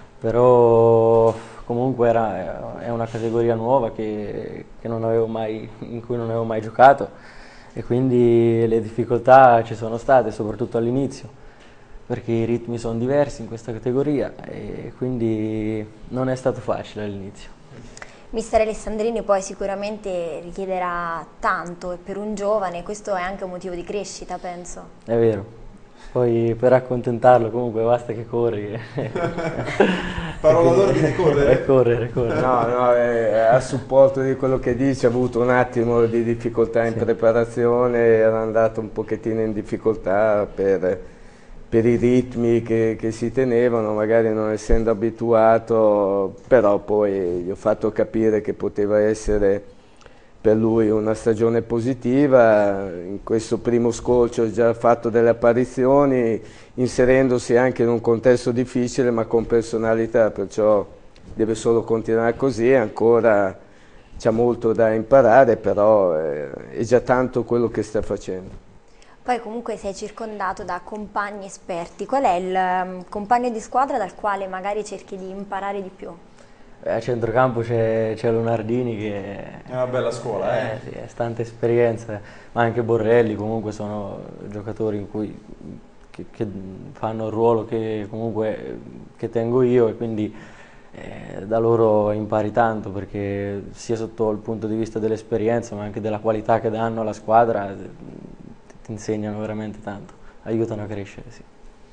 [SPEAKER 5] però comunque era, è una categoria nuova che, che non avevo mai, in cui non avevo mai giocato. E quindi le difficoltà ci sono state, soprattutto all'inizio, perché i ritmi sono diversi in questa categoria e quindi non è stato facile all'inizio.
[SPEAKER 4] Mister Alessandrini poi sicuramente richiederà tanto e per un giovane questo è anche un motivo di crescita, penso.
[SPEAKER 5] È vero. Poi per accontentarlo comunque basta che corri.
[SPEAKER 2] Parola d'ordine, correre.
[SPEAKER 5] correre, correre.
[SPEAKER 3] No, no, è, a supporto di quello che dice, ha avuto un attimo di difficoltà in sì. preparazione, era andato un pochettino in difficoltà per, per i ritmi che, che si tenevano, magari non essendo abituato, però poi gli ho fatto capire che poteva essere per lui una stagione positiva. In questo primo scorcio ha già fatto delle apparizioni, inserendosi anche in un contesto difficile ma con personalità, perciò deve solo continuare così, ancora c'è molto da imparare, però è già tanto quello che sta facendo.
[SPEAKER 4] Poi comunque sei circondato da compagni esperti, qual è il um, compagno di squadra dal quale magari cerchi di imparare di più?
[SPEAKER 5] A centrocampo c'è Lunardini che
[SPEAKER 2] è una bella scuola, eh?
[SPEAKER 5] eh sì, è tanta esperienza, ma anche Borrelli comunque sono giocatori in cui, che, che fanno il ruolo che comunque che tengo io e quindi eh, da loro impari tanto, perché sia sotto il punto di vista dell'esperienza ma anche della qualità che danno alla squadra ti insegnano veramente tanto, aiutano a crescere, sì.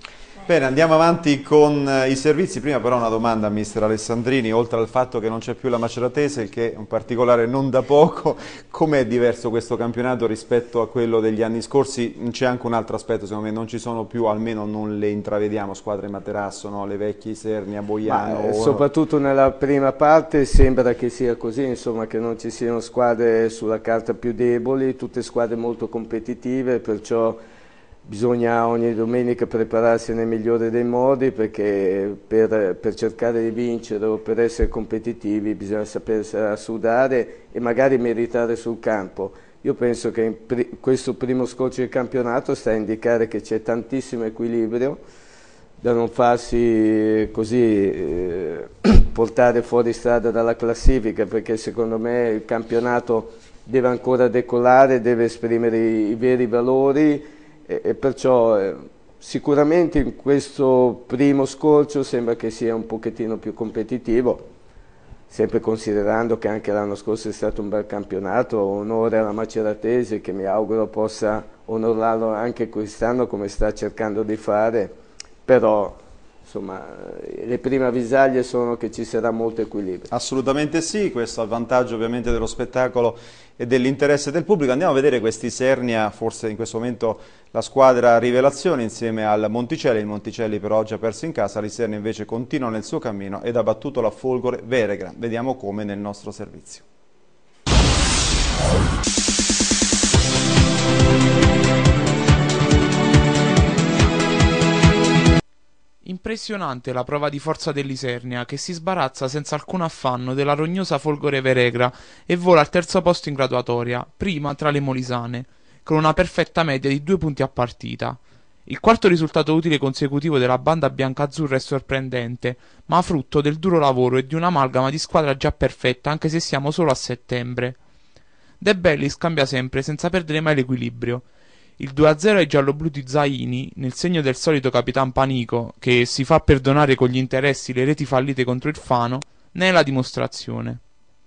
[SPEAKER 2] Bene, andiamo avanti con i servizi. Prima però una domanda a mister Alessandrini, oltre al fatto che non c'è più la Maceratese, che è un particolare non da poco, com'è diverso questo campionato rispetto a quello degli anni scorsi? C'è anche un altro aspetto, secondo me, non ci sono più, almeno non le intravediamo, squadre Materasso, no? Le vecchie Isernia, Boiano.
[SPEAKER 3] Ma, eh, soprattutto nella prima parte sembra che sia così, insomma, che non ci siano squadre sulla carta più deboli, tutte squadre molto competitive, perciò bisogna ogni domenica prepararsi nel migliore dei modi, perché per, per cercare di vincere o per essere competitivi bisogna saper sudare e magari meritare sul campo. Io penso che in pri questo primo scorcio del campionato sta a indicare che c'è tantissimo equilibrio, da non farsi così eh, portare fuori strada dalla classifica, perché secondo me il campionato deve ancora decollare, deve esprimere i, i veri valori, e, e perciò eh, sicuramente in questo primo scorcio sembra che sia un pochettino più competitivo, sempre considerando che anche l'anno scorso è stato un bel campionato. Onore alla Maceratese, che mi auguro possa onorarlo anche quest'anno come sta cercando di fare, però insomma le prime avvisaglie sono che ci sarà molto equilibrio.
[SPEAKER 2] Assolutamente sì, questo a vantaggio ovviamente dello spettacolo e dell'interesse del pubblico. Andiamo a vedere questi Isernia, forse in questo momento la squadra rivelazione insieme al Monticelli. Il Monticelli però oggi ha perso in casa, l'Isernia invece continua nel suo cammino ed ha battuto la Folgore Veregra. Vediamo come nel nostro servizio.
[SPEAKER 12] Impressionante la prova di forza dell'Isernia, che si sbarazza senza alcun affanno della rognosa Folgore Veregra e vola al terzo posto in graduatoria, prima tra le molisane, con una perfetta media di due punti a partita. Il quarto risultato utile consecutivo della banda biancazzurra è sorprendente, ma frutto del duro lavoro e di un'amalgama di squadra già perfetta, anche se siamo solo a settembre. De Bellis cambia sempre senza perdere mai l'equilibrio. Il due a zero ai gialloblu di Zaini, nel segno del solito capitan Panico, che si fa perdonare con gli interessi le reti fallite contro il Fano, ne è la dimostrazione.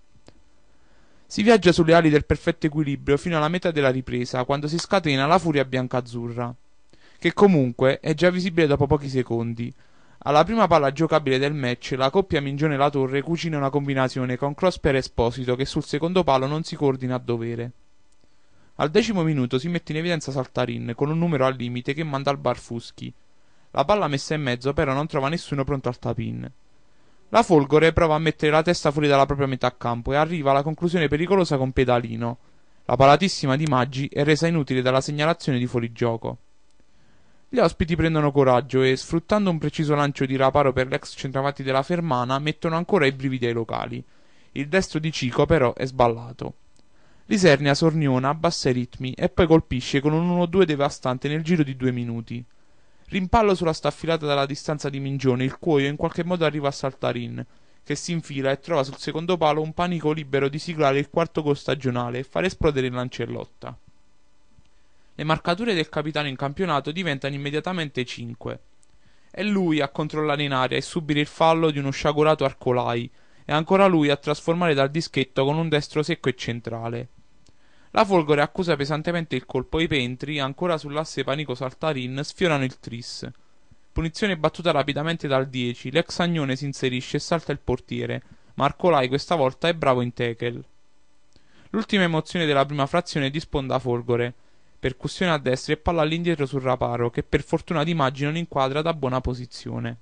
[SPEAKER 12] Si viaggia sulle ali del perfetto equilibrio fino alla metà della ripresa, quando si scatena la furia biancazzurra, che comunque è già visibile dopo pochi secondi. Alla prima palla giocabile del match, la coppia Mingione-La Torre cucina una combinazione con cross per Esposito, che sul secondo palo non si coordina a dovere. Al decimo minuto si mette in evidenza Saltarin con un numero al limite che manda al bar Fuschi. La palla messa in mezzo però non trova nessuno pronto al tap-in. La Folgore prova a mettere la testa fuori dalla propria metà campo e arriva alla conclusione pericolosa con Pedalino. La palatissima di Maggi è resa inutile dalla segnalazione di fuorigioco. Gli ospiti prendono coraggio e, sfruttando un preciso lancio di Raparo per l'ex centravanti della Fermana, mettono ancora i brividi ai locali. Il destro di Cico però è sballato. L'Isernia sorniona, abbassa i ritmi e poi colpisce con un uno due devastante nel giro di due minuti. Rimpallo sulla staffilata dalla distanza di Mingione, il cuoio in qualche modo arriva a Saltarin, che si infila e trova sul secondo palo un Panico libero di siglare il quarto gol stagionale e far esplodere il Lancellotta. Le marcature del capitano in campionato diventano immediatamente cinque. È lui a controllare in aria e subire il fallo di uno sciagurato Arcolai, e ancora lui a trasformare dal dischetto con un destro secco e centrale. La Folgore accusa pesantemente il colpo e i Pentri, ancora sull'asse Panico-Saltarin, sfiorano il tris. Punizione battuta rapidamente dal dieci, l'ex Agnone si inserisce e salta il portiere, ma Arcolai questa volta è bravo in tackle. L'ultima emozione della prima frazione è di sponda Folgore. Percussione a destra e palla all'indietro sul Raparo, che per fortuna di Maggi non inquadra da buona posizione.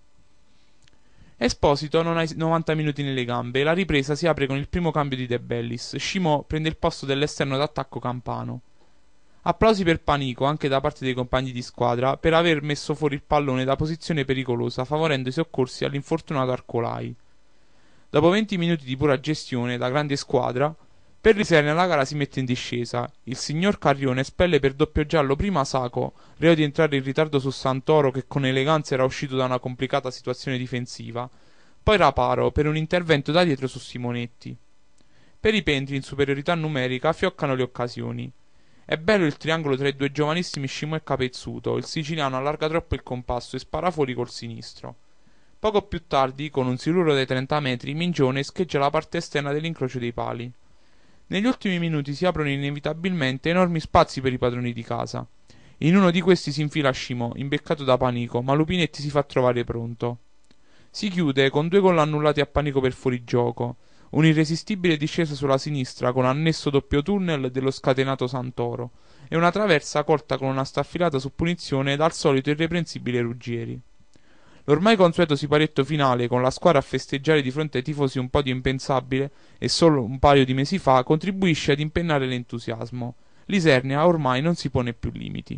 [SPEAKER 12] Esposito non ha i novanta minuti nelle gambe e la ripresa si apre con il primo cambio di De Bellis. Scimò prende il posto dell'esterno d'attacco Campano. Applausi per Panico anche da parte dei compagni di squadra per aver messo fuori il pallone da posizione pericolosa, favorendo i soccorsi all'infortunato Arcolai. Dopo venti minuti di pura gestione da grande squadra, per l'Isernia la gara si mette in discesa. Il signor Carrione espelle per doppio giallo prima Saco, reo di entrare in ritardo su Santoro che con eleganza era uscito da una complicata situazione difensiva, poi Raparo per un intervento da dietro su Simonetti. Per i Pentri in superiorità numerica fioccano le occasioni. È bello il triangolo tra i due giovanissimi Scimò e Capezzuto, il siciliano allarga troppo il compasso e spara fuori col sinistro. Poco più tardi, con un siluro dei trenta metri, Mingione scheggia la parte esterna dell'incrocio dei pali. Negli ultimi minuti si aprono inevitabilmente enormi spazi per i padroni di casa. In uno di questi si infila Scimò, imbeccato da Panico, ma Lupinetti si fa trovare pronto. Si chiude con due gol annullati a Panico per fuorigioco, un'irresistibile discesa sulla sinistra con annesso doppio tunnel dello scatenato Santoro e una traversa colta con una staffilata su punizione dal solito irreprensibile Ruggieri. L'ormai consueto siparetto finale, con la squadra a festeggiare di fronte ai tifosi un po' di impensabile e solo un paio di mesi fa, contribuisce ad impennare l'entusiasmo. L'Isernia ormai non si pone più limiti.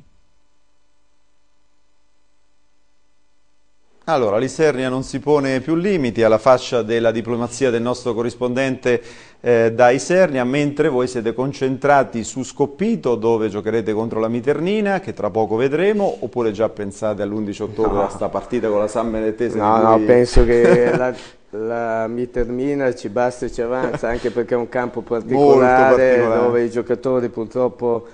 [SPEAKER 2] Allora, l'Isernia non si pone più limiti, alla faccia della diplomazia del nostro corrispondente eh, da Isernia, mentre voi siete concentrati su Scoppito, dove giocherete contro la Miternina, che tra poco vedremo, oppure già pensate all'undici ottobre a sta partita con la San Benedettese?
[SPEAKER 3] No, no, penso che la, la Miternina ci basta e ci avanza, anche perché è un campo particolare, particolare dove i giocatori purtroppo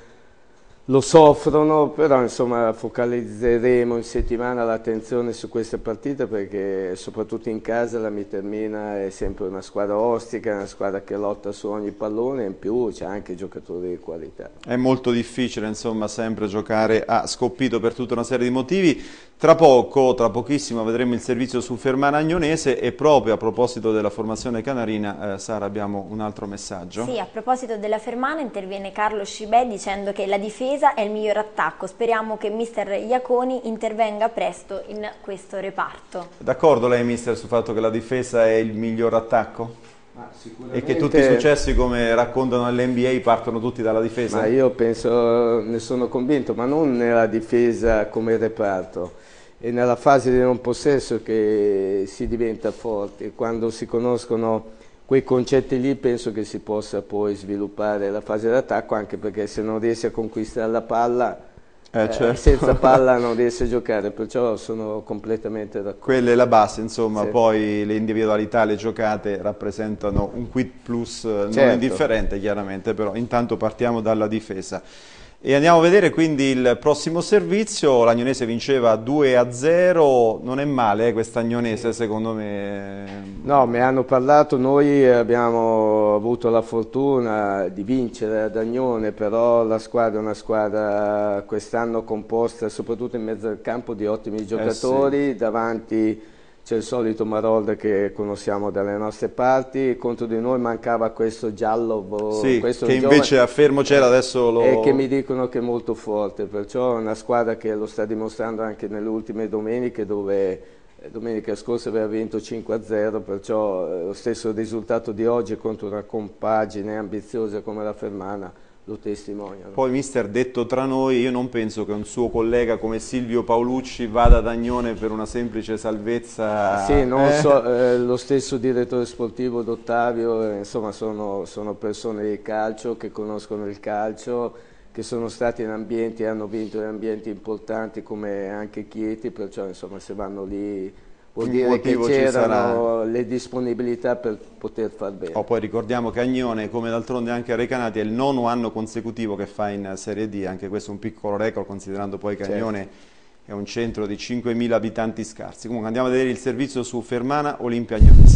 [SPEAKER 3] lo soffrono, però insomma focalizzeremo in settimana l'attenzione su questa partita, perché soprattutto in casa la Miternina è sempre una squadra ostica, una squadra che lotta su ogni pallone, e in più c'è anche giocatori di qualità.
[SPEAKER 2] È molto difficile insomma sempre giocare a Scoppito per tutta una serie di motivi. Tra poco, tra pochissimo vedremo il servizio su Fermana Agnonese, e proprio a proposito della formazione canarina, eh, Sara, abbiamo un altro messaggio.
[SPEAKER 4] Sì, a proposito della Fermana interviene Carlo Scibè dicendo che la difesa è il miglior attacco. Speriamo che mister Iaconi intervenga presto in questo reparto.
[SPEAKER 2] D'accordo lei, mister, sul fatto che la difesa è il miglior attacco?
[SPEAKER 3] Ma
[SPEAKER 2] e che tutti i successi, come raccontano nell'N B A, partono tutti dalla difesa?
[SPEAKER 3] Ma io penso, ne sono convinto, ma non nella difesa come reparto. È nella fase di non possesso che si diventa forti. Quando si conoscono quei concetti lì penso che si possa poi sviluppare la fase d'attacco, anche perché se non riesci a conquistare la palla,
[SPEAKER 2] eh, certo.
[SPEAKER 3] eh, senza palla non riesci a giocare, perciò sono completamente d'accordo.
[SPEAKER 2] Quella è la base, insomma,
[SPEAKER 3] sì.
[SPEAKER 2] Poi le individualità, le giocate rappresentano un quid plus
[SPEAKER 3] certo.
[SPEAKER 2] non indifferente chiaramente, però intanto partiamo dalla difesa. E andiamo a vedere quindi il prossimo servizio. L'Agnonese vinceva due a zero, non è male eh, questa Agnonese secondo me.
[SPEAKER 3] No, me hanno parlato, noi abbiamo avuto la fortuna di vincere ad Agnone, però la squadra è una squadra quest'anno composta soprattutto in mezzo al campo di ottimi giocatori, eh sì. Davanti c'è il solito Marolda che conosciamo dalle nostre parti, contro di noi mancava questo giallo,
[SPEAKER 2] sì,
[SPEAKER 3] questo
[SPEAKER 2] che invece a Fermo c'era, adesso lo...
[SPEAKER 3] E che mi dicono che è molto forte, perciò è una squadra che lo sta dimostrando anche nelle ultime domeniche, dove domenica scorsa aveva vinto cinque a zero, perciò lo stesso risultato di oggi contro una compagine ambiziosa come la Fermana lo testimoniano.
[SPEAKER 2] Poi mister, detto tra noi, io non penso che un suo collega come Silvio Paolucci vada ad Agnone per una semplice salvezza.
[SPEAKER 3] Sì, non
[SPEAKER 2] eh?
[SPEAKER 3] so, eh, lo stesso direttore sportivo d'Ottavio, eh, insomma sono, sono persone di calcio che conoscono il calcio, che sono stati in ambienti, hanno vinto in ambienti importanti come anche Chieti, perciò insomma se vanno lì vuol dire che c'erano le disponibilità per poter far bene.
[SPEAKER 2] Oh, poi ricordiamo che Agnone, come d'altronde anche a Recanati, è il nono anno consecutivo che fa in Serie D, anche questo è un piccolo record considerando poi che certo. Agnone è un centro di cinquemila abitanti scarsi. Comunque andiamo a vedere il servizio su Fermana Olimpia Agnonese.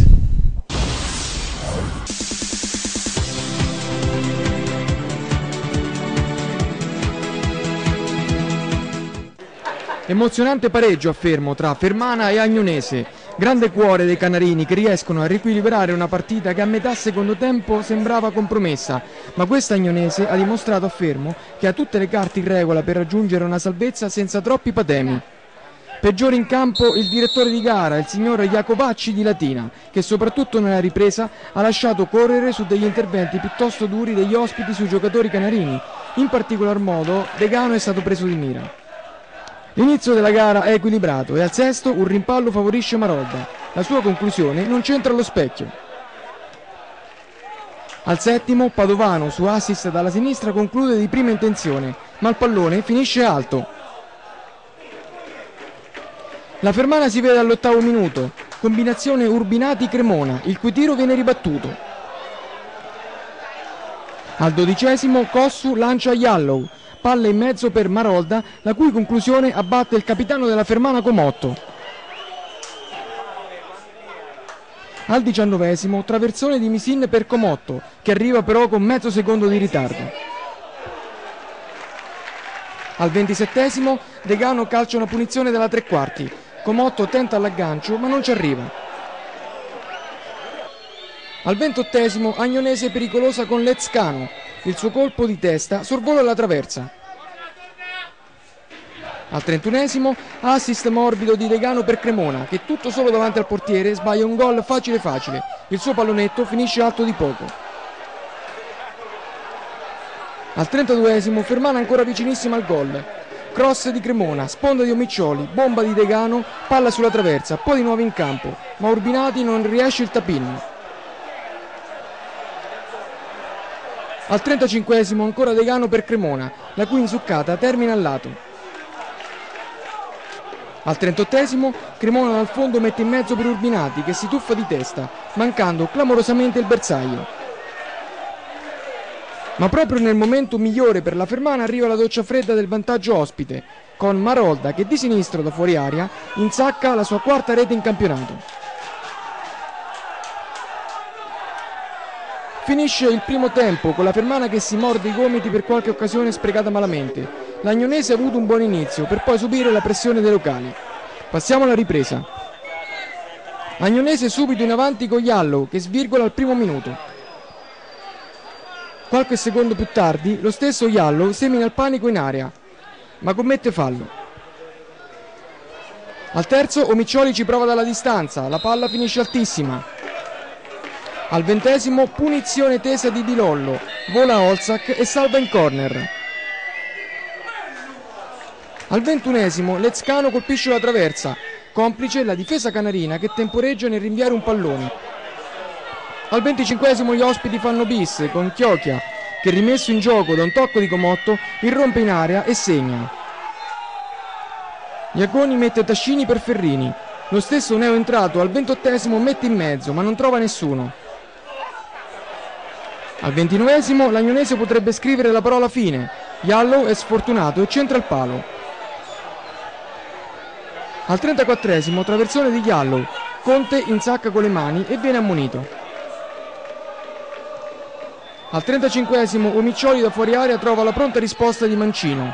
[SPEAKER 13] Emozionante pareggio a Fermo tra Fermana e Agnonese. Grande cuore dei canarini che riescono a riequilibrare una partita che a metà secondo tempo sembrava compromessa, ma questa Agnonese ha dimostrato a Fermo che ha tutte le carte in regola per raggiungere una salvezza senza troppi patemi. Peggiore in campo il direttore di gara, il signor Jacopacci di Latina, che soprattutto nella ripresa ha lasciato correre su degli interventi piuttosto duri degli ospiti sui giocatori canarini. In particolar modo Degano è stato preso di mira. L'inizio della gara è equilibrato e al sesto un rimpallo favorisce Marolda. La sua conclusione non c'entra allo specchio. Al settimo Padovano su assist dalla sinistra conclude di prima intenzione, ma il pallone finisce alto. La Fermana si vede all'ottavo minuto, combinazione Urbinati-Cremona, il cui tiro viene ribattuto. Al dodicesimo Cossu lancia Yallow, palla in mezzo per Marolda, la cui conclusione abbatte il capitano della Fermana Comotto. Al diciannovesimo traversone di Misin per Comotto, che arriva però con mezzo secondo di ritardo. Al ventisettesimo Degano calcia una punizione dalla tre quarti. Comotto tenta l'aggancio ma non ci arriva. Al ventottesimo Agnonese pericolosa con Lezcano. Il suo colpo di testa sorvola la traversa. Al trentunesimo assist morbido di Degano per Cremona, che tutto solo davanti al portiere sbaglia un gol facile facile. Il suo pallonetto finisce alto di poco. Al trentaduesimo Fermana ancora vicinissima al gol. Cross di Cremona, sponda di Omiccioli, bomba di Degano, palla sulla traversa, poi di nuovo in campo, ma Urbinati non riesce il tap-in. Al trentacinquesimo ancora Degano per Cremona, la cui inzuccata termina al lato. Al trentottesimo Cremona dal fondo mette in mezzo per Urbinati, che si tuffa di testa, mancando clamorosamente il bersaglio. Ma proprio nel momento migliore per la Fermana arriva la doccia fredda del vantaggio ospite, con Marolda che di sinistro da fuori aria insacca la sua quarta rete in campionato. Finisce il primo tempo con la Fermana che si morde i gomiti per qualche occasione sprecata malamente. L'Agnonese ha avuto un buon inizio per poi subire la pressione dei locali. Passiamo alla ripresa. Agnonese subito in avanti con Yallow che svirgola al primo minuto. Qualche secondo più tardi lo stesso Yallow semina il panico in area, ma commette fallo. Al terzo Omiccioli ci prova dalla distanza, la palla finisce altissima. Al ventesimo punizione tesa di Di Lollo, vola Olzak e salva in corner. Al ventunesimo Lezcano colpisce la traversa, complice la difesa canarina che temporeggia nel rinviare un pallone. Al venticinquesimo gli ospiti fanno bis con Chiocchia che, rimesso in gioco da un tocco di Comotto, irrompe in area e segna. Iaconi mette Tascini per Ferrini, lo stesso neo entrato al ventottesimo mette in mezzo ma non trova nessuno. Al ventinovesimo l'Agnonese potrebbe scrivere la parola fine, Yallow è sfortunato e centra il palo. Al trentaquattresimo traversone di Yallow, Conte insacca con le mani e viene ammonito. Al trentacinquesimo Omiccioli da fuori area trova la pronta risposta di Mancino.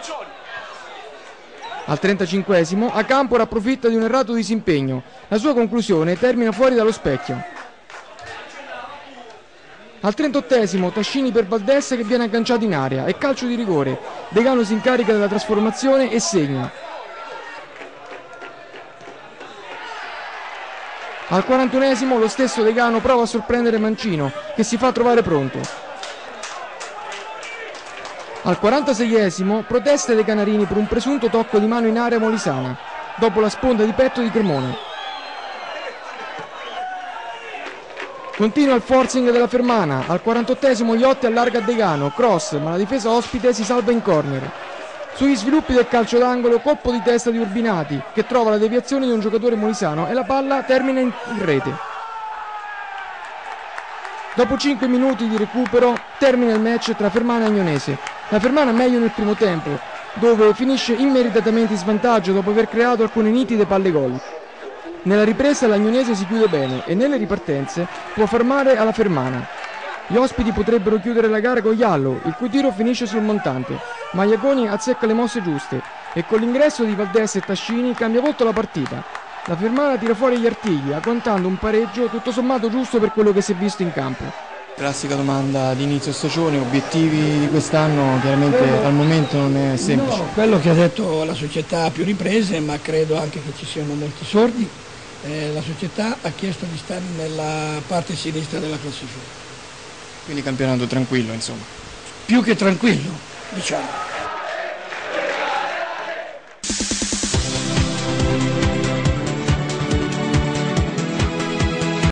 [SPEAKER 13] Al trentacinquesimo Acampora approfitta di un errato disimpegno, la sua conclusione termina fuori dallo specchio. Al trentottesimo Tascini per Valdesse che viene agganciato in area e calcio di rigore, Degano si incarica della trasformazione e segna. Al quarantunesimo lo stesso Degano prova a sorprendere Mancino che si fa trovare pronto. Al quarantaseiesimo proteste dei canarini per un presunto tocco di mano in area molisana, dopo la sponda di petto di Cremona. Continua il forcing della Fermana, al quarantottesimo Iotti allarga a Degano, cross, ma la difesa ospite si salva in corner. Sugli sviluppi del calcio d'angolo, colpo di testa di Urbinati, che trova la deviazione di un giocatore molisano e la palla termina in rete. Dopo cinque minuti di recupero termina il match tra Fermana e Agnonese. La Fermana meglio nel primo tempo, dove finisce immeritatamente in svantaggio dopo aver creato alcune nitide palle gol. Nella ripresa l'Agnonese si chiude bene e nelle ripartenze può far male alla Fermana. Gli ospiti potrebbero chiudere la gara con Yallow, il cui tiro finisce sul montante, ma Iaconi azzecca le mosse giuste e con l'ingresso di Valdesse e Tascini cambia volto la partita. La Fermana tira fuori gli artigli, accontando un pareggio tutto sommato giusto per quello che si è visto in campo.
[SPEAKER 10] Classica domanda di inizio stagione, obiettivi di quest'anno chiaramente quello, al momento non è semplice.
[SPEAKER 14] No, quello che ha detto la società a più riprese, ma credo anche che ci siano molti sordi, eh, la società ha chiesto di stare nella parte sinistra della classifica.
[SPEAKER 10] Quindi campionato tranquillo, insomma.
[SPEAKER 14] Più che tranquillo, diciamo.